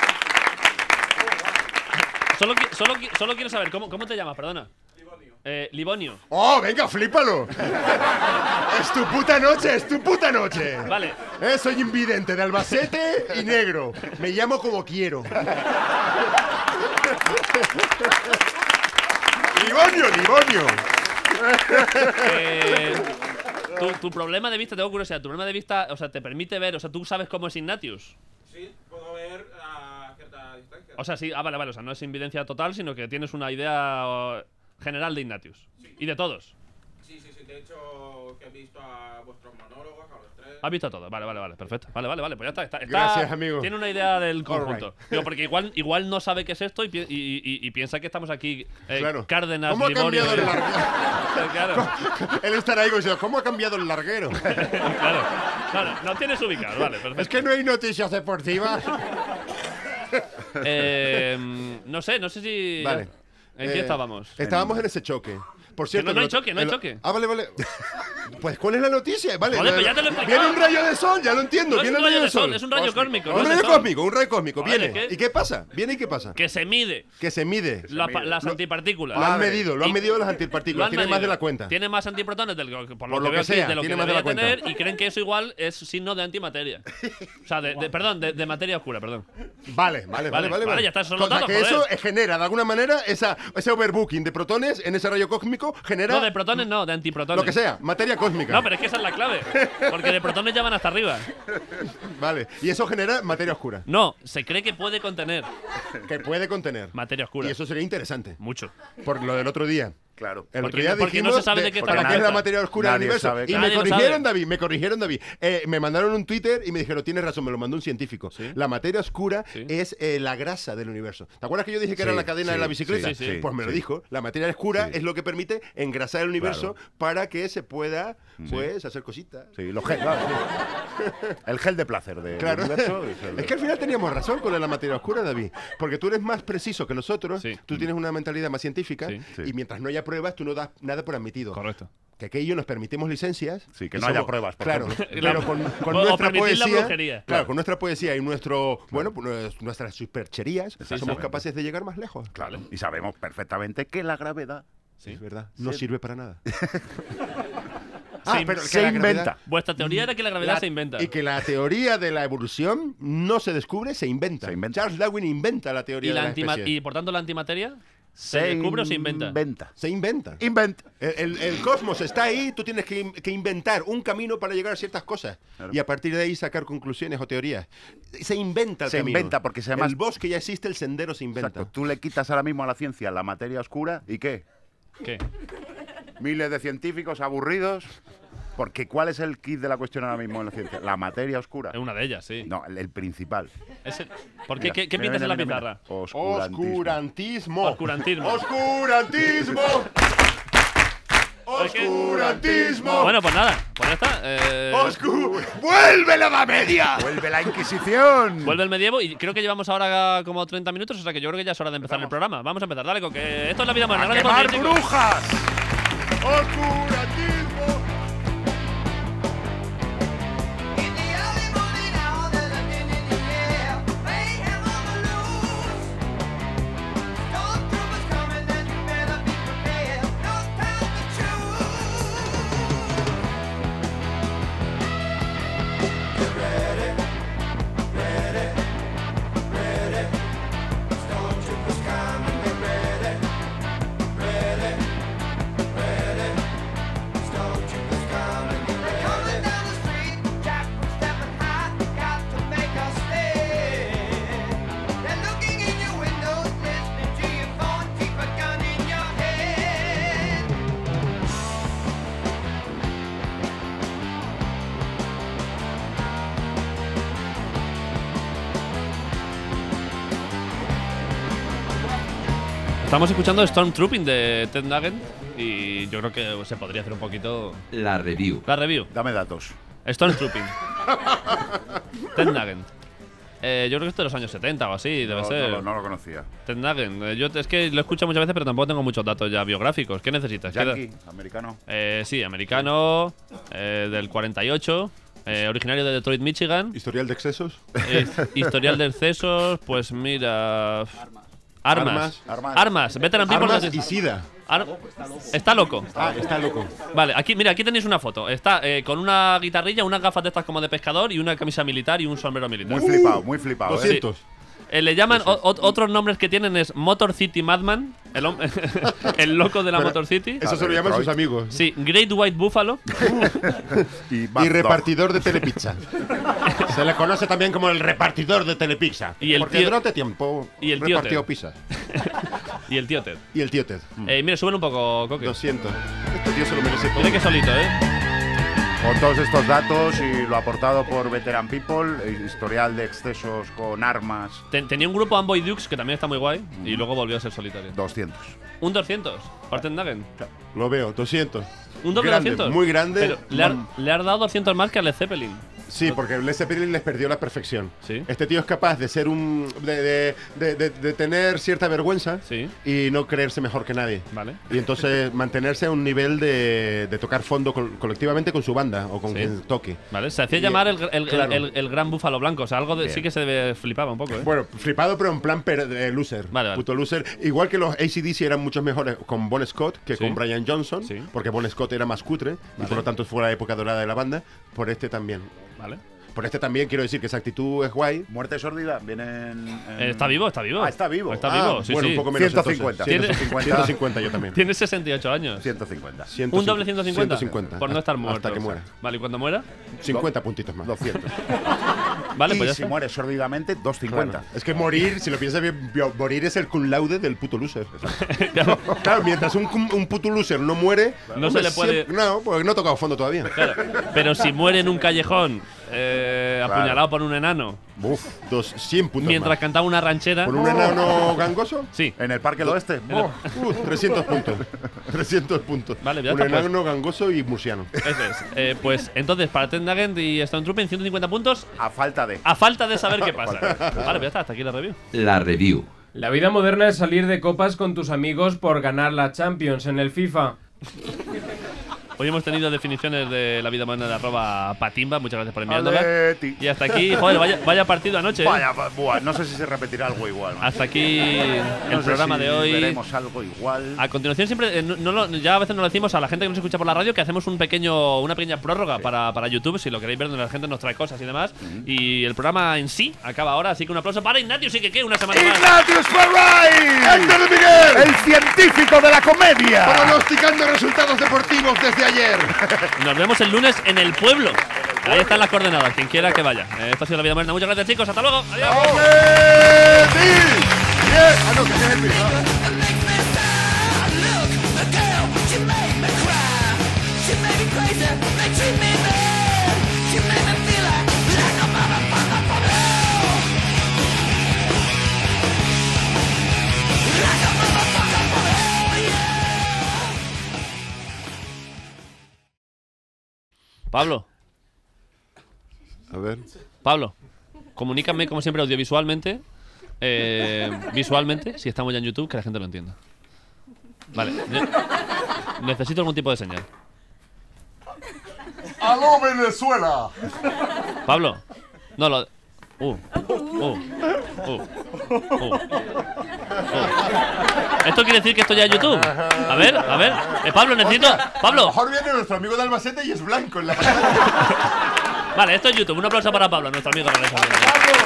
Solo, qui- solo, qui- solo quiero saber, ¿cómo, cómo te llamas? Perdona. Livonio. Eh, Livonio. ¡Oh, venga, flípalo! ¡Es tu puta noche, es tu puta noche! Vale. Eh, soy invidente de Albacete y negro. Me llamo como quiero. ¡Livonio, Livonio! Eh, tu, tu problema de vista, tengo curiosidad, tu problema de vista, o sea, te permite ver, o sea, tú sabes cómo es Ignatius. Sí, puedo ver a cierta distancia. O sea, sí, ah, vale, vale, o sea, no es invidencia total, sino que tienes una idea oh, general de Ignatius. Y de todos. Sí, sí, sí. De hecho, que he visto a vuestros monólogos, a los tres. Has visto todo, vale, vale, vale, perfecto. Vale, vale, vale, pues ya está. está, está- Gracias, amigo. Tiene una idea del conjunto. right. Digo, porque igual, igual no sabe qué es esto y, pi- y- y- y piensa que estamos aquí eh, Claro. Cárdenas, ¿Cómo ha Liborio cambiado y- el larguero? Claro, Él estará ahí diciendo, ¿cómo ha cambiado el larguero? claro, claro, no tienes ubicado, vale, perfecto. Es que no hay noticias deportivas. Eh, no sé, no sé si. Vale. ¿En qué Eh, estábamos? Estábamos en ese choque. Por cierto, no, no hay lo- choque, no hay el- choque. Ah, vale, vale. Pues, ¿cuál es la noticia? Vale, Joder, la- pues ya te lo he viene explicado. un rayo de sol, ya lo entiendo. No es viene un un rayo de sol, es un rayo cósmico. no Un es de rayo sol. cósmico, un rayo cósmico. Vale, Viene. ¿qué? ¿Y qué pasa? ¿Viene y qué pasa? Que se mide Que se mide. la pa- mide. las Lo- antipartículas. Lo han Madre. medido, lo han Y- medido las Lo antipartículas. han Tiene más medido. de la cuenta. Tiene más antiprotones del, por, Por lo, lo que, veo que aquí, sea, de lo que tiene más de debería la cuenta. tener y creen que eso igual es signo de antimateria. O sea, de, de- perdón, de, de materia oscura, perdón. Vale, vale, vale, vale. vale, ya está, son los Cosa datos, que eso joder. eh, genera, de alguna manera, esa, ese overbooking de protones en ese rayo cósmico genera No, de protones no, de antiprotones. lo que sea, materia cósmica. No, pero es que esa es la clave. Porque de protones ya van hasta arriba. Vale, y eso genera materia oscura, No, se cree que puede contener que puede contener. materia oscura. Y eso sería interesante. Mucho. Por lo del otro día. Claro. El Porque otro día no- porque no dijimos se sabe de qué para está qué es la compuesta. materia oscura del Nadie universo. sabe. Y me Nadie lo corrigieron, sabe. David, me corrigieron, David. Eh, me mandaron un Twitter y me dijeron, tienes razón, me lo mandó un científico. Sí. La materia oscura Sí. es eh, la grasa del universo. ¿Te acuerdas que yo dije que era Sí, la cadena de sí, la bicicleta? sí, sí. Pues me lo Sí. dijo. La materia oscura Sí. es lo que permite engrasar el universo para que se pueda, pues, hacer cositas. Sí, los gel, claro, sí. El gel de placer de, Claro. del universo. es el- Es que al final teníamos razón con la materia oscura, David. Porque tú eres más preciso que nosotros, Sí. tú tienes una mentalidad más científica Sí. Sí. y mientras no haya pruebas, tú no das nada por admitido. Correcto. Que aquello nos permitimos licencias. Sí, que y no haya pruebas, por Claro, ejemplo. claro, con, con O- o nuestra permitir la poesía. brujería. Claro, Claro. con nuestra poesía y nuestro, bueno, pues nuestras supercherías, somos Exactamente. capaces de llegar más lejos. Claro. Y sabemos perfectamente que la gravedad Es verdad. No Sí. sirve para nada. Ah, pero que se la inventa. gravedad- Vuestra teoría era que la gravedad La- se inventa. Y que la teoría de la evolución no se descubre, se inventa. Se inventa. Charles Darwin inventa la teoría ¿Y, de la la antima- especie. y por tanto la antimateria se descubre o se inventa. Inventa. Se inventa. Invent. El, el- el cosmos está ahí, tú tienes que, in- que inventar un camino para llegar a ciertas cosas Claro. y a partir de ahí sacar conclusiones o teorías. Se inventa el Se camino. inventa porque se llama- El bosque ya existe, el sendero se inventa. Exacto. Tú le quitas ahora mismo a la ciencia la materia oscura y ¿qué? ¿Qué? Miles de científicos aburridos. Porque ¿cuál es el kit de la cuestión ahora mismo en la ciencia? La materia oscura. Es una de ellas, sí. No, el, el principal. Es el- ¿Por qué? Mira, ¿Qué, qué mira, pintas en la mira, mira, pizarra? mira. Oscurantismo. Oscurantismo. Oscurantismo. Oscurantismo. Oscurantismo. Bueno, pues nada, pues ya está. Eh, Oscu- ¡Vuelve la Edad Media! ¡Vuelve la Inquisición! vuelve el medievo y creo que llevamos ahora como treinta minutos, o sea que yo creo que ya es hora de empezar el programa. Vamos a empezar, dale, con que esto es la vida moderna. ¡A Gracias por quemar venir, chicos. brujas! ¡Oscurantismo! In the early morning hour, there's a din in the air, mayhem on the loose. Stormtroopers coming, and you better be prepared. No time to choose. Get ready, ready, ready. Stormtroopers coming, get ready, ready, ready. Stormtroopers coming, get ready. They're coming down the street, Jack was stepping high, got to make a stand. They're looking in your windows, listening to your phone, keep a gun in your hand. Estamos escuchando Stormtrooping de Ted Nugent y yo creo que se podría hacer un poquito La review. la review. Dame datos. Stormtrooping. Ted Nugent. Eh, yo creo que esto es de los años setenta o así, debe No, ser. no lo- no lo conocía. Ted Nugent. Eh, yo es que lo escucho muchas veces, pero tampoco tengo muchos datos ya biográficos. ¿Qué necesitas? ¿Qué da- Yankee, americano. Eh, sí, americano, eh, del cuarenta y ocho, eh, originario de Detroit, Michigan. ¿Historial de excesos? Eh, historial de excesos, pues mira. Armas. Armas. Armas. Armas. Veteran People. Armas nos- y sida. Ar- Está loco. Ah, está loco. Vale, aquí, mira, aquí tenéis una foto. Está eh, con una guitarrilla, unas gafas de estas como de pescador y una camisa militar y un sombrero militar. Muy flipado, muy flipado. ¿eh? doscientos. Eh, le llaman, o- o- otros nombres que tienen es Motor City Madman, el, hom- el loco de la Pero- Motor City. Eso se lo llaman sus amigos. Sí, Great White Buffalo. Y, Y Bad Dog. repartidor de telepizza. Se le conoce también como el repartidor de telepizza. Y el porque tío- durante tiempo y el tío repartió Ted. pizzas. Y el tío Ted. Y el tío Ted. Eh, mira, suben un poco, Coque. doscientos. Este tío se lo merece todo. Mira que solito, ¿eh? Con todos estos datos y lo aportado por Veteran People, eh, historial de excesos con armas, Ten- tenía un grupo Amboy Dukes que también está muy guay y luego volvió a ser solitario. doscientos. Un doscientos. Por Ted Nugent. Lo veo, doscientos. Un doble Grande, doscientos. muy grande. Pero le, har- le has dado doscientos más que a Led Zeppelin. Sí, porque Led Zeppelin les perdió la perfección. Sí. Este tío es capaz de ser un. de, de, de, de- de tener cierta vergüenza Sí. y no creerse mejor que nadie. Vale. Y entonces mantenerse a un nivel de, de tocar fondo col- colectivamente con su banda o con Sí. quien toque. Vale, se hacía Y, llamar el, el- claro. el- el gran búfalo blanco. O sea, algo de, sí que se flipaba un poco, ¿eh? Bueno, flipado, pero en plan per- de loser. Vale, vale. Puto loser. Igual que los A C D C eran muchos mejores con Bon Scott que Sí. con Brian Johnson, Sí. porque Bon Scott era más cutre y por lo tanto fue la época dorada de la banda. Por este también. Vale. Por este también quiero decir que esa actitud es guay. Muerte sórdida, viene en. en- Eh, está vivo, está vivo. Ah, está vivo. Está Ah, vivo, sí, bueno, sí. un poco menos. ciento cincuenta. entonces. Tiene- ciento cincuenta yo también. Tiene sesenta y ocho años. ciento cincuenta. Un doble ciento cincuenta. ciento cincuenta. Por no estar muerto. Hasta que muera. Vale, ¿y cuando muera? cincuenta puntitos más. doscientos. Vale, y pues ya si está. muere sórdidamente, doscientos cincuenta. Claro. Es que morir, si lo piensas bien, bio- morir es el cum laude del puto loser. Claro, mientras un, cum- un puto loser no muere, No se le puede- siempre- no, porque no ha tocado fondo todavía. Claro. Pero si muere en un callejón, eh, Claro. apuñalado por un enano, Uf, dos, cien puntos mientras más. cantaba una ranchera. ¿Por un enano gangoso? Sí. En el Parque del Oeste. Oh, uh, trescientos puntos. trescientos puntos. Vale, ya un está, pues. enano gangoso y murciano. Eso es. Eh, pues entonces, para Ten Nugent y Stone Trooper, ciento cincuenta puntos, A falta de. a falta de saber qué pasa. Vale, pues ya está, hasta aquí la review. La review. La vida moderna es salir de copas con tus amigos por ganar la Champions en el FIFA. Hoy hemos tenido definiciones de la vida moderna de arroba patimba. Muchas gracias por enviándola. Aleti. Y hasta aquí, joder, vaya, vaya partido anoche. ¿eh? Vaya, buah, no sé si se repetirá algo igual. man. Hasta aquí No el sé programa si de hoy. Veremos algo igual. A continuación siempre, eh, no, no lo- ya a veces nos lo decimos a la gente que nos escucha por la radio que hacemos un pequeño, una pequeña prórroga para, para YouTube, si lo queréis ver, donde la gente nos trae cosas y demás. Y el programa en sí acaba ahora, así que un aplauso para Ignatius y que qué, una semana más. Ignatius Farray, ¡Héctor de Miguel! el científico de la comedia. Pronosticando resultados deportivos desde ayer. Nos vemos el lunes en el pueblo. Ahí están las coordenadas, quien quiera que vaya. Eh, esto ha sido La Vida Moderna. Muchas gracias, chicos. Hasta luego. Adiós. ¡Aleti! Bien. Ah, no, que tiene el piso. Pablo, A ver. Pablo, comunícame como siempre audiovisualmente, eh, visualmente, si estamos ya en YouTube, que la gente lo entienda. Vale. ne- necesito algún tipo de señal. ¡Aló, Venezuela! Pablo, no lo. Uh, uh, uh, uh, uh. Esto quiere decir que esto ya es YouTube. A ver, a ver. Eh, Pablo, necesito. A lo Pablo. mejor viene nuestro amigo de Albacete y es blanco en la pantalla. Vale, esto es YouTube. Un aplauso para Pablo, nuestro amigo de la realización.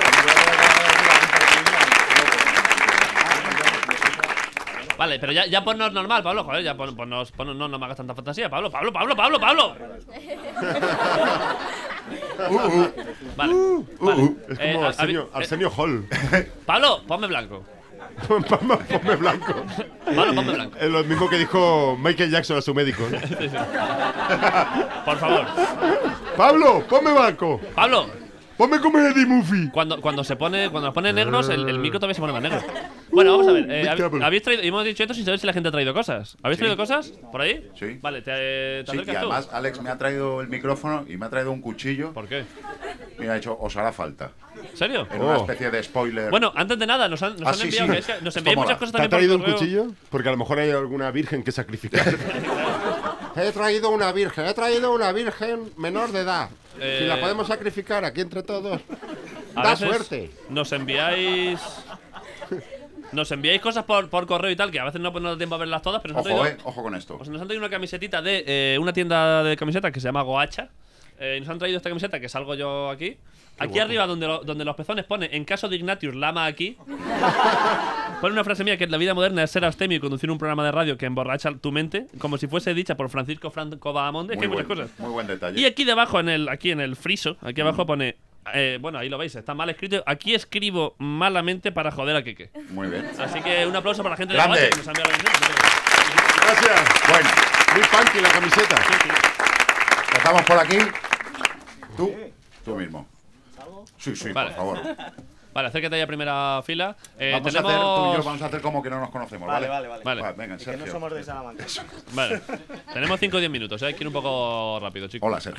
Vale, pero ya, ya ponnos normal, Pablo. Joder, ya pon, ponnos, ponnos- no, no me hagas tanta fantasía. Pablo, Pablo, Pablo, Pablo, Pablo. Vale, vale. Es Eh, como a- Arsenio, a- Arsenio Hall. Pablo, ponme blanco. Ponme blanco. Pablo, ponme blanco. Es lo mismo que dijo Michael Jackson a su médico. ¿no? Por favor. Pablo, ponme blanco. Pablo, Ponme como Eddie Murphy. cuando, cuando se pone cuando nos pone negros, el, el micro todavía se pone más negro. Bueno, vamos a ver. eh, Big hab- Trouble. habéis traído, hemos dicho esto sin saber si la gente ha traído cosas. ¿Habéis traído cosas? ¿Por ahí? Sí. Vale, te, te Sí, y acercas además tú. Alex me ha traído el micrófono y me ha traído un cuchillo ¿Por qué? y me ha dicho, os hará falta. ¿En serio? En una Oh. especie de spoiler. Bueno, antes de nada, nos han, nos Ah, han sí, enviado sí. que es que nos Esto enviáis mola. muchas cosas ¿Te ha también traído por un correo. cuchillo? Porque a lo mejor hay alguna virgen que sacrificar. He traído una virgen, he traído una virgen menor de edad. Eh, Si la podemos sacrificar aquí entre todos. A Da veces suerte. Nos enviáis. Nos enviáis cosas por, por correo y tal, que a veces no, pues no da tiempo a verlas todas, pero nos han Ojo, traído, eh, ojo con esto. pues nos han traído una camisetita de eh, una tienda de camisetas que se llama Goacha. Eh, y nos han traído esta camiseta que salgo yo aquí. Aquí arriba, donde, lo- donde los pezones pone en caso de Ignatius, lama aquí. Pone una frase mía que la vida moderna es ser abstemio y conducir un programa de radio que emborracha tu mente, como si fuese dicha por Francisco Franco Bahamonde. Es que hay Muy muchas buen, cosas. muy buen detalle. Y aquí debajo, en el, aquí en el friso, aquí abajo pone. eh, bueno, ahí lo veis, está mal escrito. Aquí escribo malamente para joder a Keke. Muy bien. Así que un aplauso para la gente Grande. de Goacha que nos ha enviado la camiseta. Gracias. Bueno, Muy funky la camiseta. empezamos por aquí. Tú, tú mismo. Sí, sí, Vale. por favor. Vale, acércate ahí a primera fila. Eh, Vamos tenemos... a hacer, tú y yo vamos a hacer como que no nos conocemos, ¿vale? Vale, vale, Vale. Va, venga, Es que Sergio. no somos de Salamanca. Vale. Tenemos cinco o diez minutos, ¿eh? hay que ir un poco rápido, chicos. Hola, Sergio.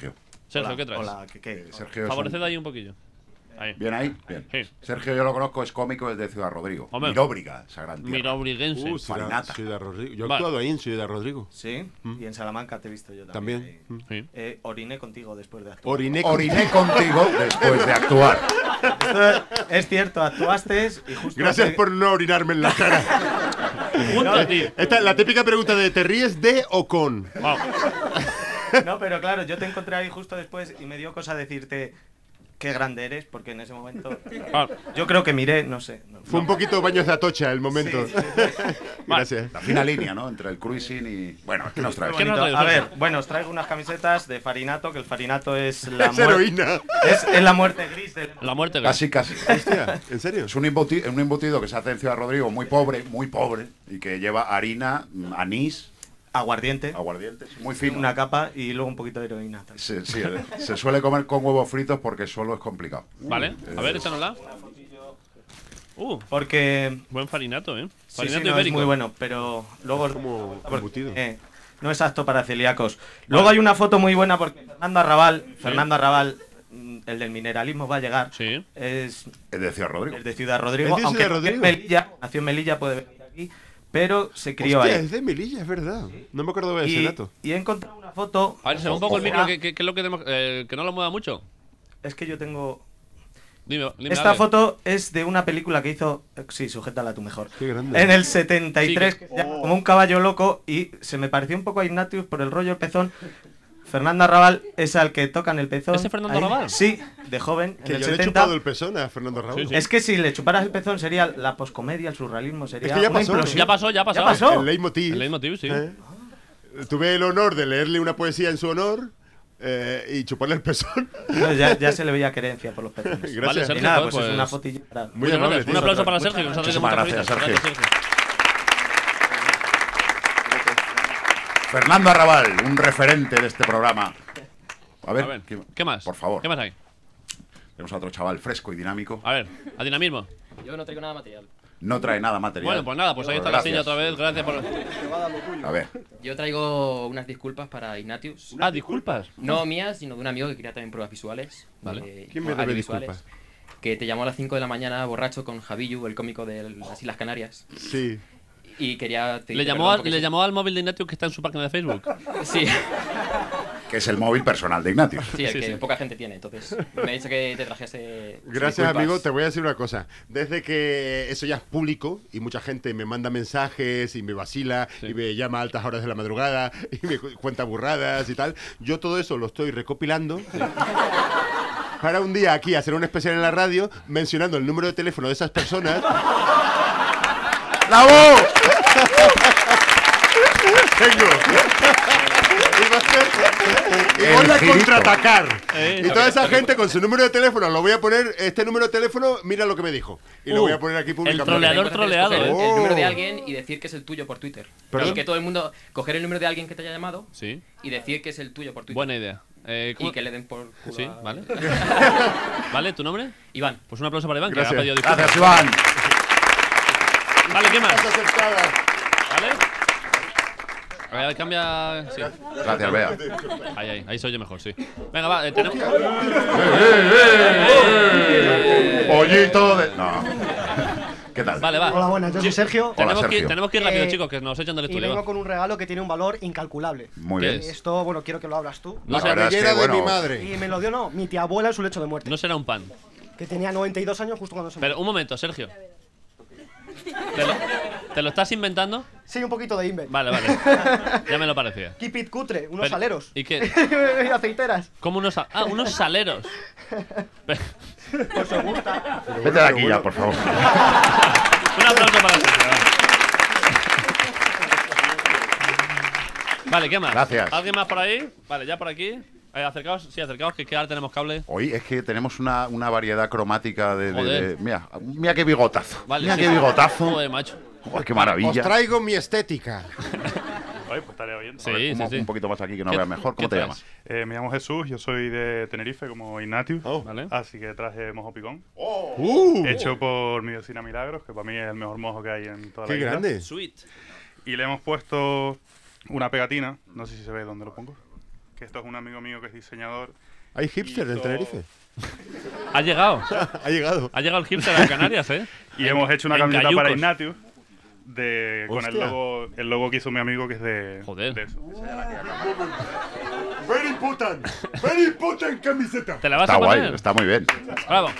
Sergio, Hola, ¿qué traes? Hola, ¿qué, qué? Sergio es Favoreced un- ahí un poquillo. Ahí. Bien ahí, bien. Sí. Sergio yo lo conozco, es cómico, es de Ciudad Rodrigo. Hombre. Miróbriga, esa gran tierra. Mirobriguense. Uh, Ciudad, Farinata. Ciudad Rodrigo. Yo he Vale. actuado ahí en Ciudad Rodrigo. Sí, y en Salamanca te he visto yo También. también. Mm. Sí. Eh, oriné contigo después de actuar. Oriné. Oriné contigo después de actuar. Esto es cierto, actuaste y justo... Gracias antes- por no orinarme en la cara. Junto a ti. Esta es la típica pregunta de ¿te ríes de o con? Wow. No, pero claro, yo te encontré ahí justo después y me dio cosa decirte qué grande eres, porque en ese momento... Ah, Yo creo que miré, no sé. no- Fue un poquito baños de Atocha el momento. Sí, sí, Gracias. La fina línea, ¿no? Entre el cruising y... Bueno, ¿qué nos traes? ¿Qué nos bonito. traes, A Sergio? ver, bueno, os traigo unas camisetas de Farinato, que el Farinato es la Es muerte... heroína. Es, es la muerte gris del... La muerte. Casi, casi. Hostia, ¿en serio? Es un embutido, un embutido que se hace en Ciudad Rodrigo muy pobre, muy pobre, y que lleva harina, mm, anís, Aguardiente, aguardientes, muy fino. una capa y luego un poquito de heroína también. Se, sí, eh, se suele comer con huevos fritos porque solo es complicado. Vale. A ver, échanosla. Uh, Porque... buen farinato, ¿eh? Sí, Farinato sí, no, es ibérico. muy bueno, pero luego... Como porque, embutido. eh, no es apto para celíacos. Luego hay una foto muy buena porque Fernando Arrabal, Fernando Arrabal, mm, el del mineralismo va a llegar. Sí. Es Es de Ciudad Rodrigo. el de Ciudad Rodrigo, ¿Es de aunque Ciudad nació en Rodrigo? Melilla, nació en Melilla, puede venir aquí, pero se crió Hostia, ahí. es de Melilla, es verdad. No me acuerdo de ese Y, dato. y he encontrado una foto. A ver, se ve un poco el micro, Ah, que, que, que es lo que tenemos. Eh, que no lo mueva mucho. Es que yo tengo. Dime, dime. Esta dale. foto es de una película que hizo. eh, Sí, sujétala tú mejor. Qué grande. En el setenta y tres, Sí, que se llama como un caballo loco, y se me pareció un poco a Ignatius por el rollo del pezón. Fernando Arrabal es al que tocan el pezón. ¿Ese Fernando ahí. Arrabal? Sí, de joven, Que en el yo le he setenta. chupado el pezón a Fernando Raúl. Sí, sí. Es que si le chuparas el pezón sería la poscomedia, el surrealismo, sería Es que ya una pasó, implosión. Ya pasó, ya pasó. ¿Ya pasó? El leitmotiv. El leitmotiv, sí. ¿Eh? Tuve el honor de leerle una poesía en su honor eh, y chuparle el pezón. No, ya, ya se le veía querencia por los pezones. Gracias. Vale, Y Sergio, nada, pues, pues, es pues- una fotilla para... Muy Muchas amable, gracias. Un tío. aplauso para Sergio, que nos ha traído Muchísimas muchas gracias, cositas. Sergio. Fernando Arrabal, un referente de este programa. A ver, A ver, ¿qué, ¿qué más? Por favor. ¿Qué más hay? Tenemos a otro chaval fresco y dinámico. A ver, a dinamismo. Yo no traigo nada material. No trae nada material. Bueno, pues nada, pues ahí está la Gracias. silla otra vez. Gracias por. A ver, Yo traigo unas disculpas para Ignatius. Ah, disculpas. No mías, sino de un amigo que quería también pruebas visuales. Vale. eh, ¿Quién me debe audiovisuales, disculpas? Que te llamó a las cinco de la mañana borracho con Javillu, el cómico de las Islas Canarias. Sí. Y quería... Le pedirte llamó, perdón al, porque le sí. llamó al móvil de Ignatius que está en su página de Facebook. Sí, que es el móvil personal de Ignatius. sí, el Sí, que sí. poca gente tiene. Entonces, me ha dicho que te trajese... Gracias, disculpas. amigo. Te voy a decir una cosa. Desde que eso ya es público y mucha gente me manda mensajes y me vacila Sí. y me llama a altas horas de la madrugada y me cu- cuenta burradas y tal, yo todo eso lo estoy recopilando para un día aquí hacer un especial en la radio mencionando el número de teléfono de esas personas. ¡Bravo! Tengo. Y va a ser- y voy El a girito. contraatacar. Eh, Y toda esa gente con su número de teléfono, lo voy a poner, este número de teléfono, mira lo que me dijo. Y lo Uh, voy a poner aquí públicamente. troleador Lo que troleado, puedes hacer es ¿eh? El número de Oh. alguien y decir que es el tuyo por Twitter. ¿Perdón? Y que todo el mundo... Coger el número de alguien que te haya llamado Sí, y decir que es el tuyo por Twitter. buena idea. Eh, ¿cómo- Y que le den por culo Sí, a- vale. ¿Vale? ¿Tu nombre? Iván. Pues un aplauso para Iván, que Gracias. ha pedido disculpas. Gracias, Iván. Vale, ¿qué más? Estás aceptada. ¿Vale? A ver, cambia. Sí. Gracias, Bea. Ahí, ahí, ahí se oye mejor, sí. Venga, va, eh, tenemos. Pollito de... No. ¿Qué tal? Vale, va. Hola, buenas, yo soy Sergio. Tenemos, que, ir- Sergio. tenemos que ir rápido, Eh, chicos, que nos echan del Y estudio. vengo va. con un regalo que tiene un valor incalculable. Muy ¿Qué bien. es? Esto, bueno, quiero que lo abras tú. No La será, verdad es que, Cabellera de bueno, mi madre. Y me lo dio, no, mi tía abuela en su lecho de muerte. no será un pan. Que tenía noventa y dos años justo cuando se murió. Pero un momento, Sergio. ¿Te lo, ¿te lo estás inventando? Sí, un poquito de invent. Vale, vale. Ya me lo parecía. Keep it cutre, unos Pero- saleros. ¿Y qué? Y aceiteras. ¿Cómo unos. sa- Ah, unos saleros. Pe- Pues os gusta. Vete de aquí ya, por favor. Un aplauso para Sergio. va. Vale, ¿qué más? Gracias. ¿Alguien más por ahí? Vale, ya por aquí. Eh, acercaos, sí, acercaos, que, que ahora tenemos cable. Hoy es que tenemos una, una variedad cromática de, de- Joder. de- Mira, mira qué bigotazo. Vale, mira sí, qué sí. bigotazo. Joder, macho. Joder, qué Os maravilla. traigo mi estética. Oye, pues estaría oyendo. Sí, A ver, sí, un, sí. un poquito más aquí que no ¿Qué- veas mejor. qué ¿Cómo te traes? llamas? Eh, me llamo Jesús, yo soy de Tenerife como Ignatius. Oh. Vale. Así que traje mojo picón. Uh, Hecho por mi vecina Milagros, que para mí es el mejor mojo que hay en toda la ¡Qué isla. grande! Sweet. Y le hemos puesto una pegatina, no sé si se ve dónde lo pongo. Que esto es un amigo mío que es diseñador ¿Hay hipsters en Tenerife? Ha llegado. Ha llegado. Ha llegado el hipster a Canarias, ¿eh? Y hemos hecho una En camiseta para Cayucos. Ignatius de, con el Hostia. logo, el logo que hizo mi amigo, que es de, Joder. de eso. Very important. Very important camiseta. ¿Te la vas Está a guay, poner? está muy bien. Bravo.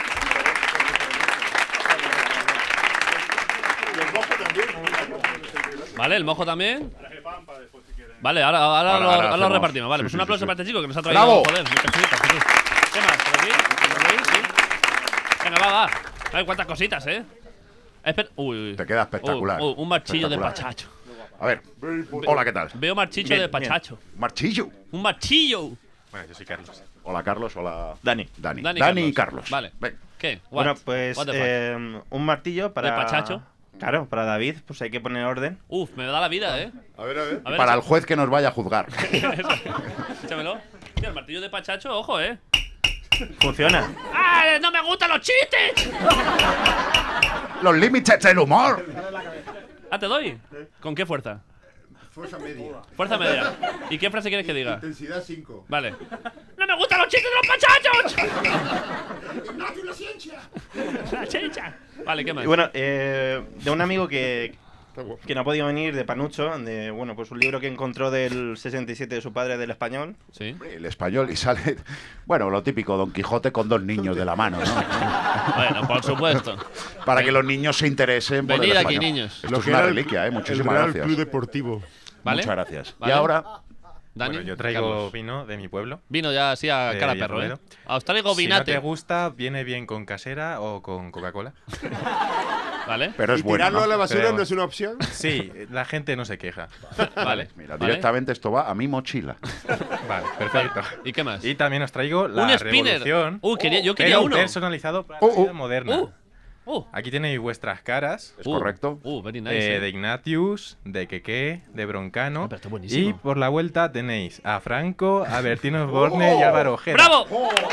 Vale, el mojo también. Vale, ahora, ahora, Ahora- lo, ahora ahora lo hacemos. repartimos. Vale, Sí, pues sí, un aplauso sí, sí. para este chico que nos ha traído. ¡Bravo! Joder, muchas cositas, Jesús. ¿Qué más? ¿Por aquí? ¿Por ahí? Sí. Venga, va, va. A ver cuántas cositas, ¿eh? Espera. Uy, uy. Te queda espectacular. Uh, uh, un marchillo de Espectacular. pachacho. A ver, hola, ¿qué tal? Veo marchicho Bien, de bien. pachacho. Marchillo. Un marchillo. Bueno, yo soy Carlos. Hola, Carlos, hola. Dani. Dani. Dani Dani, Carlos. y Carlos. Vale. Ven. ¿Qué? What? Bueno, pues What the fuck? eh, un martillo para... ¿De pachacho? Claro, para David, pues hay que poner orden. Uf, me da la vida, ¿eh? A ver, a ver. A ver, Para el echa- juez que nos vaya a juzgar. échamelo. Tío, el martillo de pachacho, ojo, ¿eh? Funciona. ¡Ah! ¡No me gustan los chistes! Los límites del humor. Ah, ¿te doy? ¿Con qué fuerza? Fuerza media. Fuerza media. ¿Y qué frase quieres que diga? Intensidad cinco. Vale. ¡No me gustan los chistes de los pachachos! Ignacio, la ciencia. ¡La chicha! Vale, ¿qué más? Y bueno, eh, de un amigo que, que no ha podido venir, de Panucho, de bueno, pues un libro que encontró del sesenta y siete de su padre, del español. Sí. El español y sale. Bueno, lo típico, Don Quijote con dos niños de la mano, ¿no? Bueno, por supuesto. Para que los niños se interesen por el Venid aquí, español. niños. Esto Lo es que una era el- reliquia, ¿eh? El Muchísimas Real gracias. Club Deportivo. ¿Vale? Muchas gracias. Vale. Y ahora, Dani. Bueno, yo traigo Carlos. vino de mi pueblo. Vino ya así a de cara perro, ¿eh? Villarrobledo. Os traigo Si no vinate. te gusta, viene bien con casera o con Coca-Cola. ¿Vale? pero es ¿Y bueno, tirarlo ¿no? a la basura Pero- no es una opción? Sí, la gente no se queja. Vale. Mira, ¿Vale? directamente esto va a mi mochila. Vale, perfecto. ¿Y qué más? Y también os traigo la Un spinner. revolución, Uh, quería, yo quería pero uno. personalizado para Uh, la vida uh. moderna. Uh, uh, Aquí tenéis vuestras caras. ¿Es uh, correcto? Uh, very nice. eh, eh. de Ignatius, de Keke, de Broncano. Ah, pero está buenísimo. Y por la vuelta tenéis a Franco, a Bertino Osborne y Álvaro Ojeda. ¡Bravo!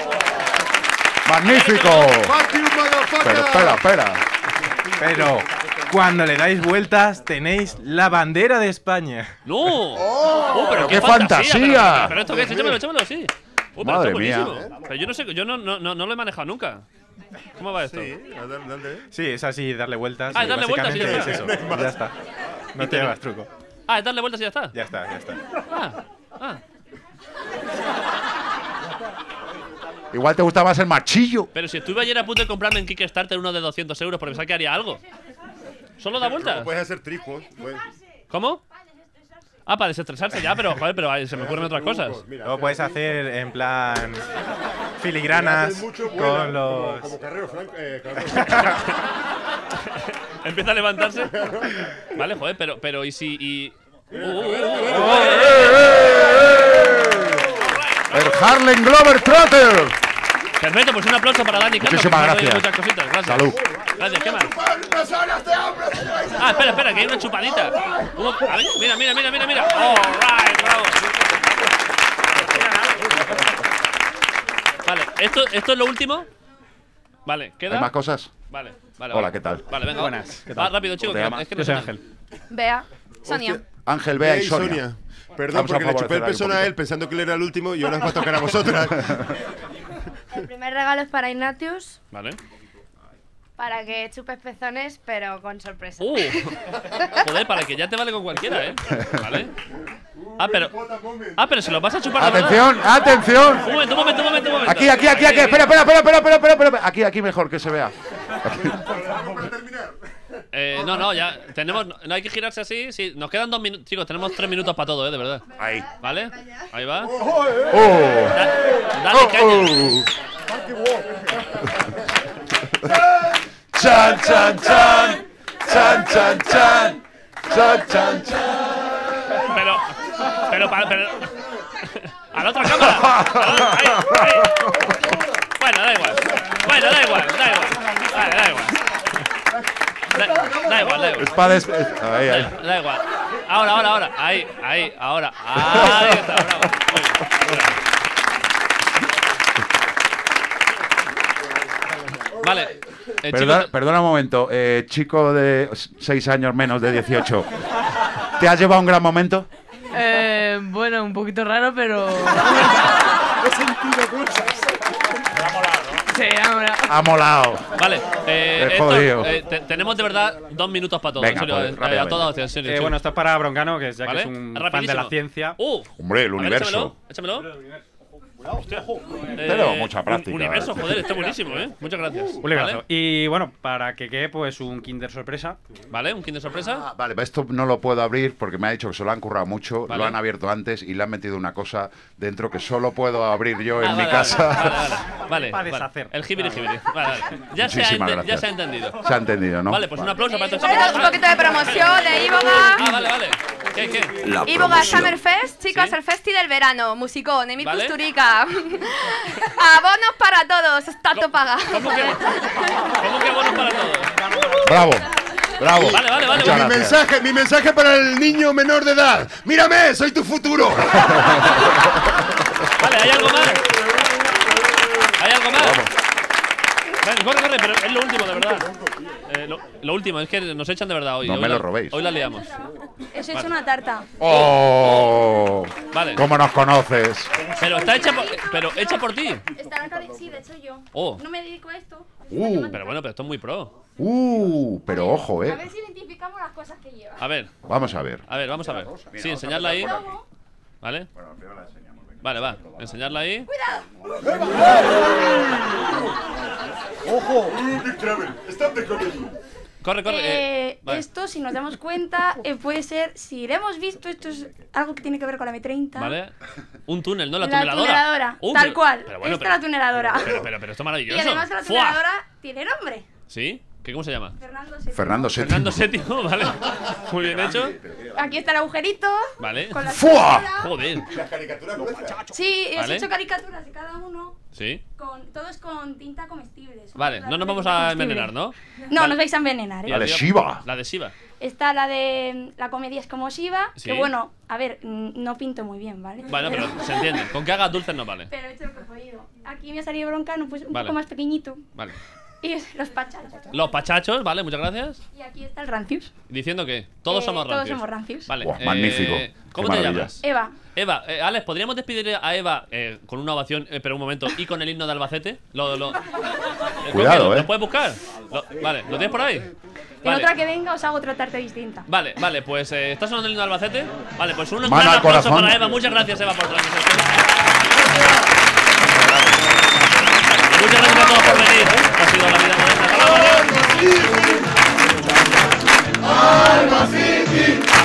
¡Magnífico! Fuck you, motherfucker. Pero espera, espera. Pero cuando le dais vueltas tenéis la bandera de España. ¡No! ¡Oh, pero qué qué fantasía! Pero, pero esto qué es, échamelo, échamelo, sí. Uh, pero Madre esto es mía. buenísimo. Pero yo no sé, yo no, no, no, no lo he manejado nunca. ¿Cómo va esto? Sí, dale, dale. Sí, es así, darle vueltas. Ah, y darle vueltas y ya básicamente está. es eso. Ya está. No te llevas truco. Ah, es darle vueltas y ya está. Ya está, ya está. Ah, ah. Igual te gusta más el marchillo. Pero si estuve ayer a punto de comprarme en Kickstarter uno de doscientos euros porque pensaba que haría algo. ¿Solo da vueltas? Puedes hacer tripos. pues. ¿Cómo? Ah, para desestresarse ya, pero joder, pero ahí se me ocurren otras cosas. Mira, Luego puedes hacer en plan filigranas haces mucho, vuela, con como, los. como Carrero Franco. Eh, Carrero. Empieza a levantarse. Vale, joder, pero, pero ¿y si. Y... Uh, uh, uh, uh, uh, El Harlem Glover Trotter. Perfecto, pues un aplauso para Dani. Carlos, Muchísimas que nos ha traído gracias. Muchas cositas, gracias. Salud. Gracias, ¿qué más? ¡Unas horas de hambre! Ah, espera, espera, que hay una chupadita. Uh, a ver, mira, mira, mira, mira, mira. All right, bravo. Vale, ¿esto, esto es lo último? Vale, ¿queda? ¿Hay más cosas? Vale, vale. Hola, vale. ¿qué tal? Vale, venga. Buenas, ¿qué Va tal? rápido, chicos. ¿Cómo te que- llamas? Es que no Yo soy sé Ángel. Bea, Sonia. Ángel, Bea y Ey, Sonia. Perdón, Vamos a porque le chupé el favorecer ahí un pezón a poquito. él pensando que él era el último y ahora os va a tocar a vosotras. El primer regalo es para Ignatius, Vale. para que chupes pezones, pero con sorpresa. Uh, joder, para que ya te vale con cualquiera, ¿eh? Vale. Ah, pero. Ah, pero se lo vas a chupar de verdad. Atención, atención. Un momento, un momento, un momento, un momento. Aquí, aquí, aquí, aquí. Espera, espera, espera, espera, espera, espera, espera. Aquí, aquí mejor que se vea. Eh, no, no, ya tenemos. No hay que girarse así. Sí, nos quedan dos minutos. Chicos, tenemos tres minutos para todo, ¿eh? De verdad. Ahí. ¿Vale? Ahí va. Oh. Da- dale Oh, caña. Chan, chan, chan. Chan, chan, chan. Chan, chan, chan. Pero. Pero, para, pero. A la otra cámara. A la otra- ahí, ahí. Bueno, da igual. Bueno, da igual, da igual. Vale, da igual. Da, da igual, da igual. Es para des... es- Ahí, ahí. Da, da igual. Ahora, ahora, ahora. Ahí, ahí, ahora. Ahí está, bravo. Muy bien. Vale. Eh, Perdona, chicos, perdona un momento, eh, chico de seis años menos de dieciocho. ¿Te has llevado un gran momento? Eh, bueno, un poquito raro, pero. He sentido cosas. Sí, ahora. Ha molado. Vale, eh, Qué esto, jodido. eh, te- tenemos de verdad dos minutos para todo. Venga, en serio, pues, eh, a rápidamente. toda hostia, en serio. Eh, sí. bueno, esto es para Broncano, que ya ¿Vale? que es un fan de Rapidísimo. la ciencia. Uh, Hombre, el a ver, universo. échamelo. échamelo. Pero mucha práctica. Universo, joder, está buenísimo, ¿eh? Muchas gracias. Un librazo. ¿Vale? Y bueno, para que quede, pues un Kinder sorpresa. ¿Vale? ¿Un Kinder sorpresa? Ah, vale, esto no lo puedo abrir porque me ha dicho que se lo han currado mucho, Vale. lo han abierto antes y le han metido una cosa dentro que solo puedo abrir yo en Ah, mi vale, casa. Vale, vale, vale. Para vale. deshacer. El jibiri jibiri. Vale, vale. Ya, se ha, Muchísimas ente- ya gracias. se ha entendido. Se ha entendido, ¿no? Vale, pues un aplauso para estos Tenemos un poquito de promoción de Iboga. Ah, vale, vale. ¿Qué, qué? Iboga Summer Fest, chicos, ¿Sí? el festi del verano, musicón, Emi ¿Vale? Kusturica. Abonos para todos, está todo paga. ¿Cómo que, ¿Cómo que bonos para todos? Bravo, bravo. Vale, vale, vale. Muchas Mi gracias. mensaje, mi mensaje para el niño menor de edad. ¡Mírame! ¡Soy tu futuro! Vale, ¿hay algo más? ¿Hay algo más? Ven, corre, corre, pero es lo último, de verdad. Eh, lo, lo último, es que nos echan de verdad hoy. No hoy me la, lo robéis. Hoy la liamos. Os he hecho una tarta. ¡Oh! Vale. ¿Cómo nos conoces? Pero está hecha por, pero hecha por ti. Está la cara, sí, de hecho yo. Oh. No me dedico a esto. Uh, Pero bueno, pero esto es muy pro. uh, pero ojo, A eh. ver si identificamos las cosas que lleva. A ver, Vamos a ver. a ver, vamos a ver. Sí, enseñarla ahí. ¿Vale? Vale, va. Enseñarla ahí. ¡Ojo! Corre, corre. Eh, eh, vale. Esto, si nos damos cuenta, eh, puede ser, si lo hemos visto, esto es algo que tiene que ver con la M treinta. Vale. Un túnel, ¿no? La, La tuneladora. tuneladora, Uh, tal pero- cual. pero bueno, Esta pero- es la tuneladora. Pero, pero, pero esto es Y maravilloso. además la ¡Fua! tuneladora tiene nombre. ¿Sí? ¿Qué, ¿Cómo se llama? Fernando Séptimo. Fernando Séptimo. Fernando Séptimo, vale. Muy bien hecho. Aquí está el agujerito. Vale. Con la ¡Fua! tuneladora. Joder. Las caricaturas Sí, he Vale. hecho caricaturas de cada uno. Sí. Con, todos con tinta comestible. Son Vale, las no nos de vamos tinta a comestible. envenenar, ¿no? No, Vale. nos vais a envenenar, ¿eh? La de Shiva. La de Shiva. Está la de la comedia es como Shiva, Sí. que bueno, a ver, mm, no pinto muy bien, ¿vale? Bueno, pero se entiende. Con que hagas dulces no vale. Pero he hecho lo que he podido. Aquí me ha salido Broncano, pues un Vale. poco más pequeñito. Vale. Y es los pachachos. Los pachachos, vale, muchas gracias. Y aquí está el Rancius. Diciendo que todos Eh, somos todos rancios. somos rancios. Vale. Buah, eh, magnífico. ¿Cómo Qué te maravilla. llamas? Eva. Eva, eh, Alex, ¿podríamos despedir a Eva eh, con una ovación, eh, pero un momento, y con el himno de Albacete? Lo, lo, eh, Cuidado, ¿lo, eh. ¿Lo puedes buscar? Lo- vale, ¿lo tienes por ahí? En Vale. otra que venga os hago otra tarta distinta. Vale, vale, pues eh, ¿estás sonando el himno de Albacete? Vale, pues un Mano gran al aplauso corazón. para Eva. Muchas gracias, Eva, por traernos esto. Muchas gracias a todos por venir. Ha sido la vida moderna. ¡Hasta luego! Alma City.